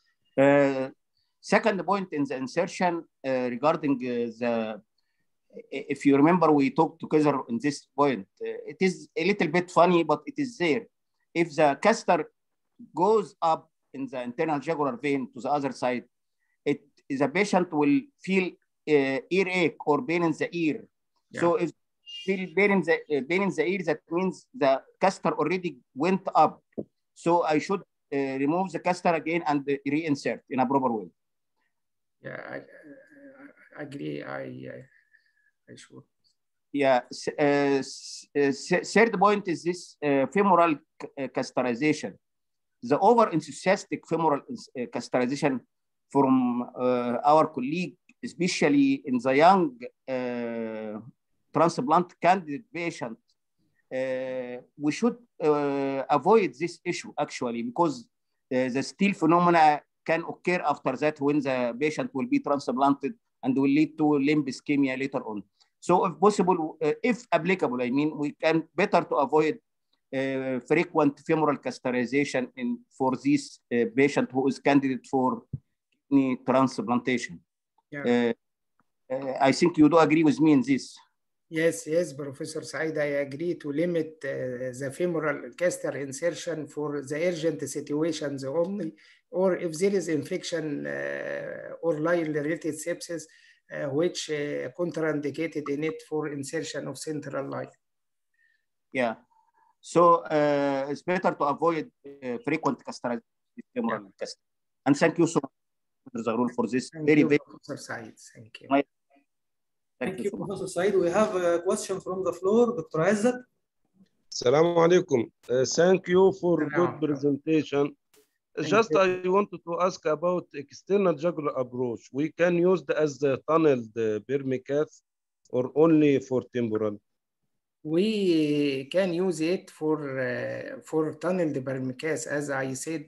Second point in the insertion regarding if you remember, we talked together on this point. It is a little bit funny, but it is there. If the caster goes up in the internal jugular vein to the other side, the patient will feel earache or pain in the ear. Yeah. So if feel pain in the ear, that means the caster already went up. So I should remove the caster again and reinsert in a proper way. Yeah, I agree. I should. Yeah. Third point is this femoral casterization. The over-enthusiastic femoral casterization from our colleague, especially in the young transplant candidate patient, we should avoid this issue actually, because the still phenomena can occur after that when the patient will be transplanted and will lead to limb ischemia later on. So if possible, if applicable, I mean, we can better to avoid frequent femoral casterization for this patient who is candidate for kidney transplantation. Yeah. I think you do agree with me in this. Yes, Professor Saeed, I agree to limit the femoral caster insertion for the urgent situations only, or if there is infection or line-related sepsis, which contraindicated in it for insertion of central line. Yeah, so it's better to avoid frequent casterization femoral caster. And thank you so much, Dr. Zaghloul, for this very Professor Saeed. Thank you. Thank you, Professor Saeed. We have a question from the floor, Dr. Azzat. Assalamu alaikum. Thank you for good presentation. Just I wanted to ask about external jugular approach. We can use it as the tunneled permecath or only for temporal? We can use it for tunneled permecath. As I said,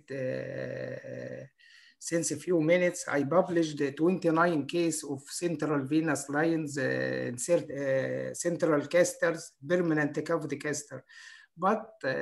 since a few minutes, I published 29 cases of central venous lines, central casters, permanent cavity caster. But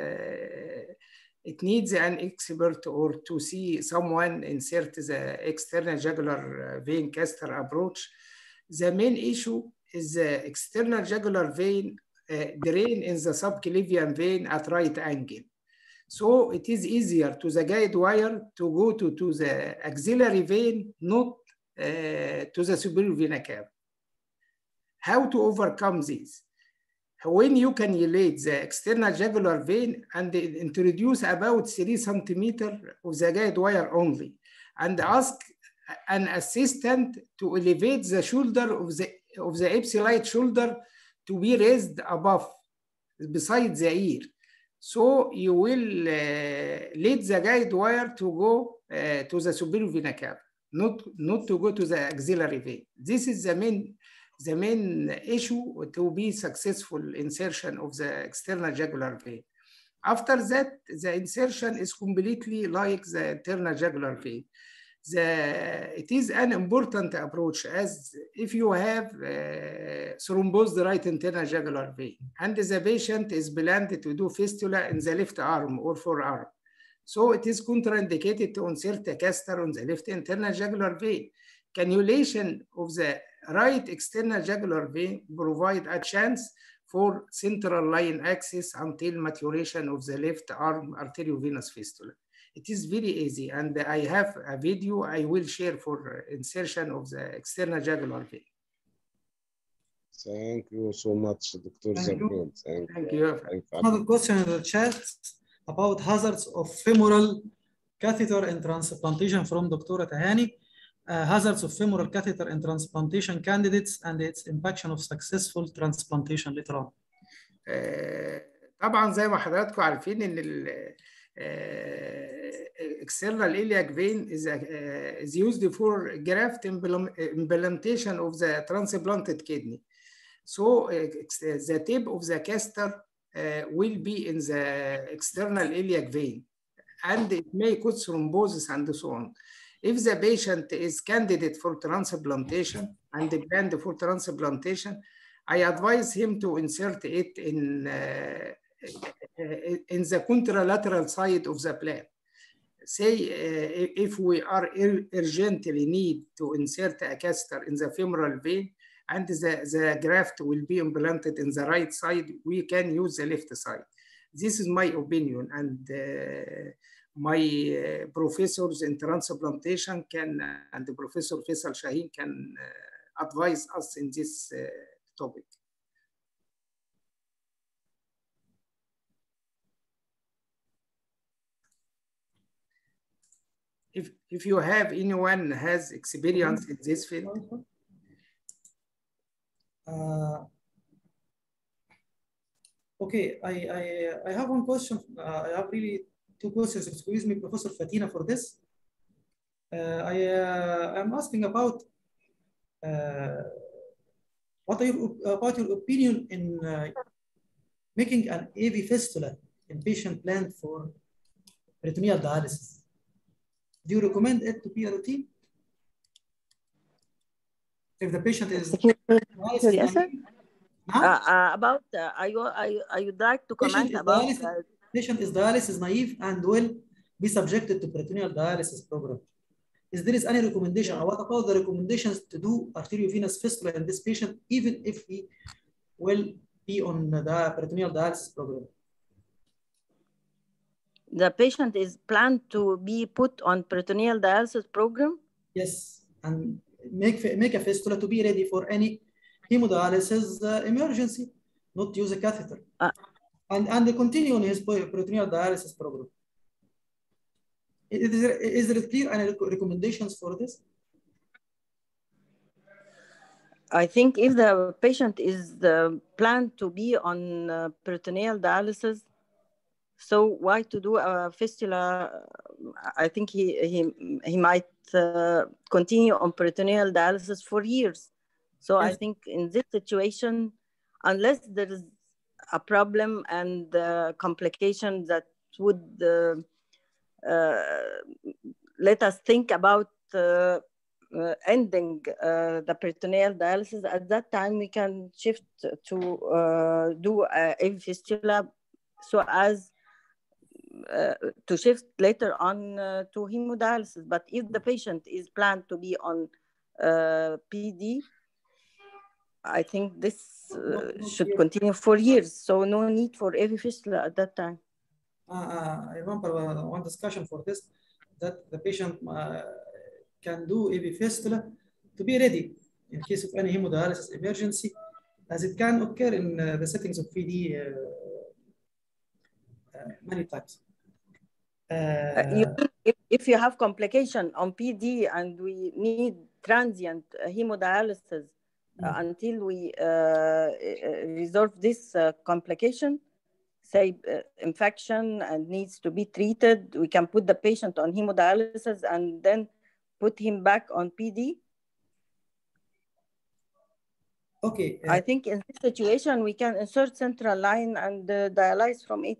it needs an expert or to see someone insert the external jugular vein caster approach. The main issue is the external jugular vein drain in the subclavian vein at right angle. So it is easier to the guide wire to go to the axillary vein, not to the superior vena cava. How to overcome this? When you cannulate the external jugular vein and introduce about 3 centimeters of the guide wire only, and ask an assistant to elevate the shoulder of the ipsilite shoulder to be raised above beside the ear. So you will let the guide wire to go to the superior vena cava, not to go to the axillary vein. This is the main issue to be successful insertion of the external jugular vein. After that, the insertion is completely like the internal jugular vein. It is an important approach, as if you have thrombosed right internal jugular vein and the patient is planned to do fistula in the left arm or forearm. So it is contraindicated to insert a catheter on the left internal jugular vein. Cannulation of the right external jugular vein provide a chance for central line access until maturation of the left arm arteriovenous fistula. It is very easy, and I have a video I will share for insertion of the external jugular vein. Thank you so much, Dr. Zaghloul. Thank you. Another question in the chat about hazards of femoral catheter in transplantation from Dr. Tahani. Hazards of femoral catheter in transplantation candidates and its impact of successful transplantation later on. طبعا زي ما حضراتكم عارفين ان external iliac vein is used for graft implantation of the transplanted kidney. So the tip of the catheter will be in the external iliac vein, and it may cause thrombosis and so on. If the patient is candidate for transplantation and planned for transplantation, I advise him to insert it in the contralateral side of the plan. Say if we are urgently need to insert a catheter in the femoral vein and the graft will be implanted in the right side, we can use the left side. This is my opinion, and my professors in transplantation and Professor Faisal Shaheen can advise us in this topic. If you have anyone has experience in this field. Okay, I have one question. I have really two questions. Excuse me, Professor Fatina, for this. I'm asking about what are about your opinion in making an AV fistula in patient planned for peritoneal dialysis. Do you recommend it to be a routine? If the patient is yes, sir. About I would like to comment about patient is dialysis naive and will be subjected to peritoneal dialysis program. Is there any recommendation, or what about the recommendations to do arteriovenous fistula in this patient, even if he will be on the peritoneal dialysis program? The patient is planned to be put on peritoneal dialysis program? Yes, and make a fistula to be ready for any hemodialysis emergency, not use a catheter. And continue on his peritoneal dialysis program. Is there clear any recommendations for this? I think if the patient is planned to be on peritoneal dialysis, so why to do a fistula? I think he might continue on peritoneal dialysis for years. So yes. I think in this situation, unless there is a problem and complication that would let us think about ending the peritoneal dialysis, at that time we can shift to do AV fistula so as to shift later on to hemodialysis. But if the patient is planned to be on PD, I think this should continue for years. So no need for AV fistula at that time. I remember one discussion for this, that the patient can do AV fistula to be ready in case of any hemodialysis emergency, as it can occur in the settings of PD many times. If you have complication on PD and we need transient hemodialysis until we resolve this complication, say infection and needs to be treated. We can put the patient on hemodialysis and then put him back on PD. Okay. I think in this situation, we can insert central line and dialyze from it.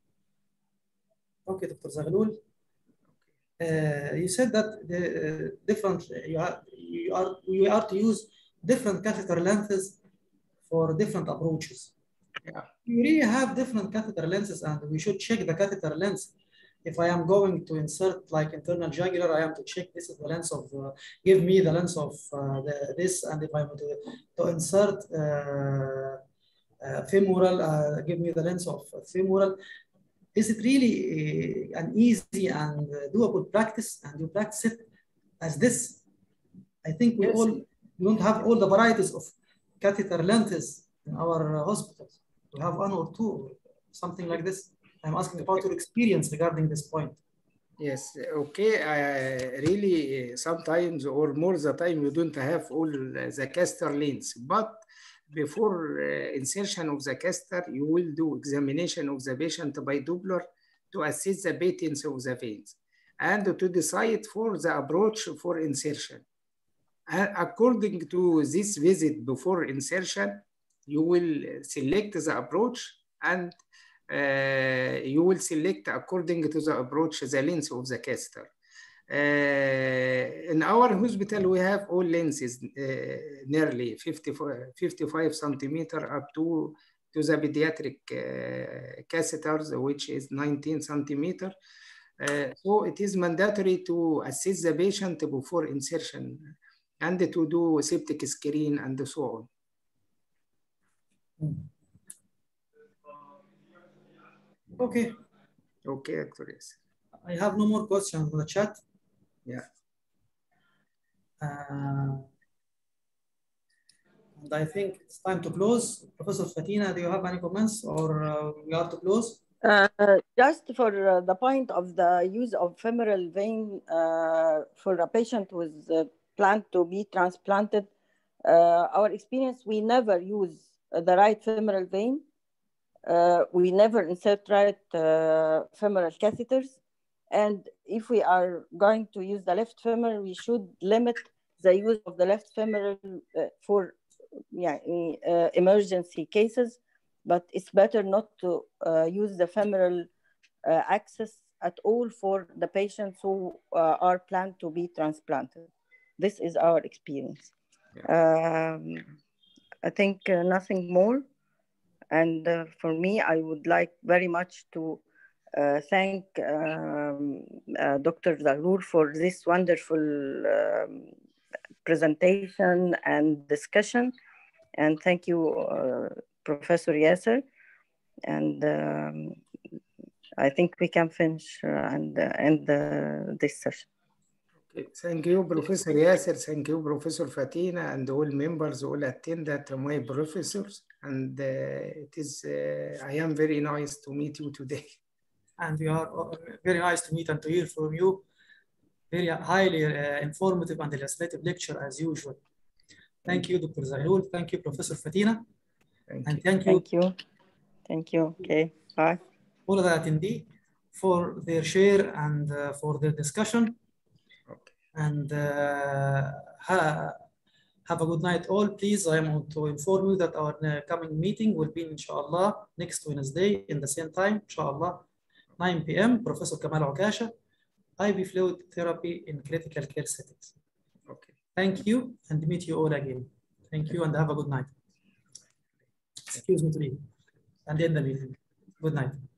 Okay, Dr. Zaghloul. You said that the different you are to use different catheter lengths for different approaches. Yeah. You really have different catheter lenses, and we should check the catheter length. If I am going to insert like internal jugular, I am to check this is the length of, give me the length of this, and if I'm to insert femoral, give me the length of femoral. Is it really an easy and doable practice, and you practice it as this? I think we don't have all the varieties of catheter lengths in our hospitals. We have one or two, something like this. I'm asking about your experience regarding this point. Yes, okay. Really, sometimes or more the time, you don't have all the catheter lengths, but before insertion of the catheter, you will do examination of the patient by Doppler to assess the patents of the veins and to decide for the approach for insertion. And according to this visit before insertion, you will select the approach and you will select according to the approach the length of the catheter. In our hospital, we have all lenses, nearly 55 centimeter up to the pediatric catheters, which is 19 centimeter. So it is mandatory to assess the patient before insertion and to do septic screen and so on. Okay. Okay, Dr. Yes. I have no more questions in the chat. Yeah. And I think it's time to close. Professor Fatina, do you have any comments, or we are to close? Just for the point of the use of femoral vein for a patient who is planned to be transplanted, our experience, we never use the right femoral vein. We never insert right femoral catheters. And if we are going to use the left femur, we should limit the use of the left femoral for emergency cases. But it's better not to use the femoral access at all for the patients who are planned to be transplanted. This is our experience. I think nothing more. And for me, I would like very much to thank Dr. Zaghloul for this wonderful presentation and discussion. And thank you, Professor Yasser. And I think we can finish and end this session. Okay. Thank you, Professor Yasser. Thank you, Professor Fatina, and all members, all attendant, my professors. And it is, I am very nice to meet you today. And we are very nice to meet and to hear from you. Very highly informative and illustrative lecture as usual. Thank you, Dr. Zaghloul. Thank you, Professor Fatina. Thank you. Thank you. Thank you. Okay, bye. All of the attendees for their share and for their discussion. Okay. And have a good night all. Please, I want to inform you that our coming meeting will be, inshallah, next Wednesday in the same time, inshallah, 9 p.m. Professor Kamal Okasha, IV fluid therapy in critical care settings. Okay. Thank you, and meet you all again. Thank you, and have a good night. Excuse me to leave and end the meeting. Good night.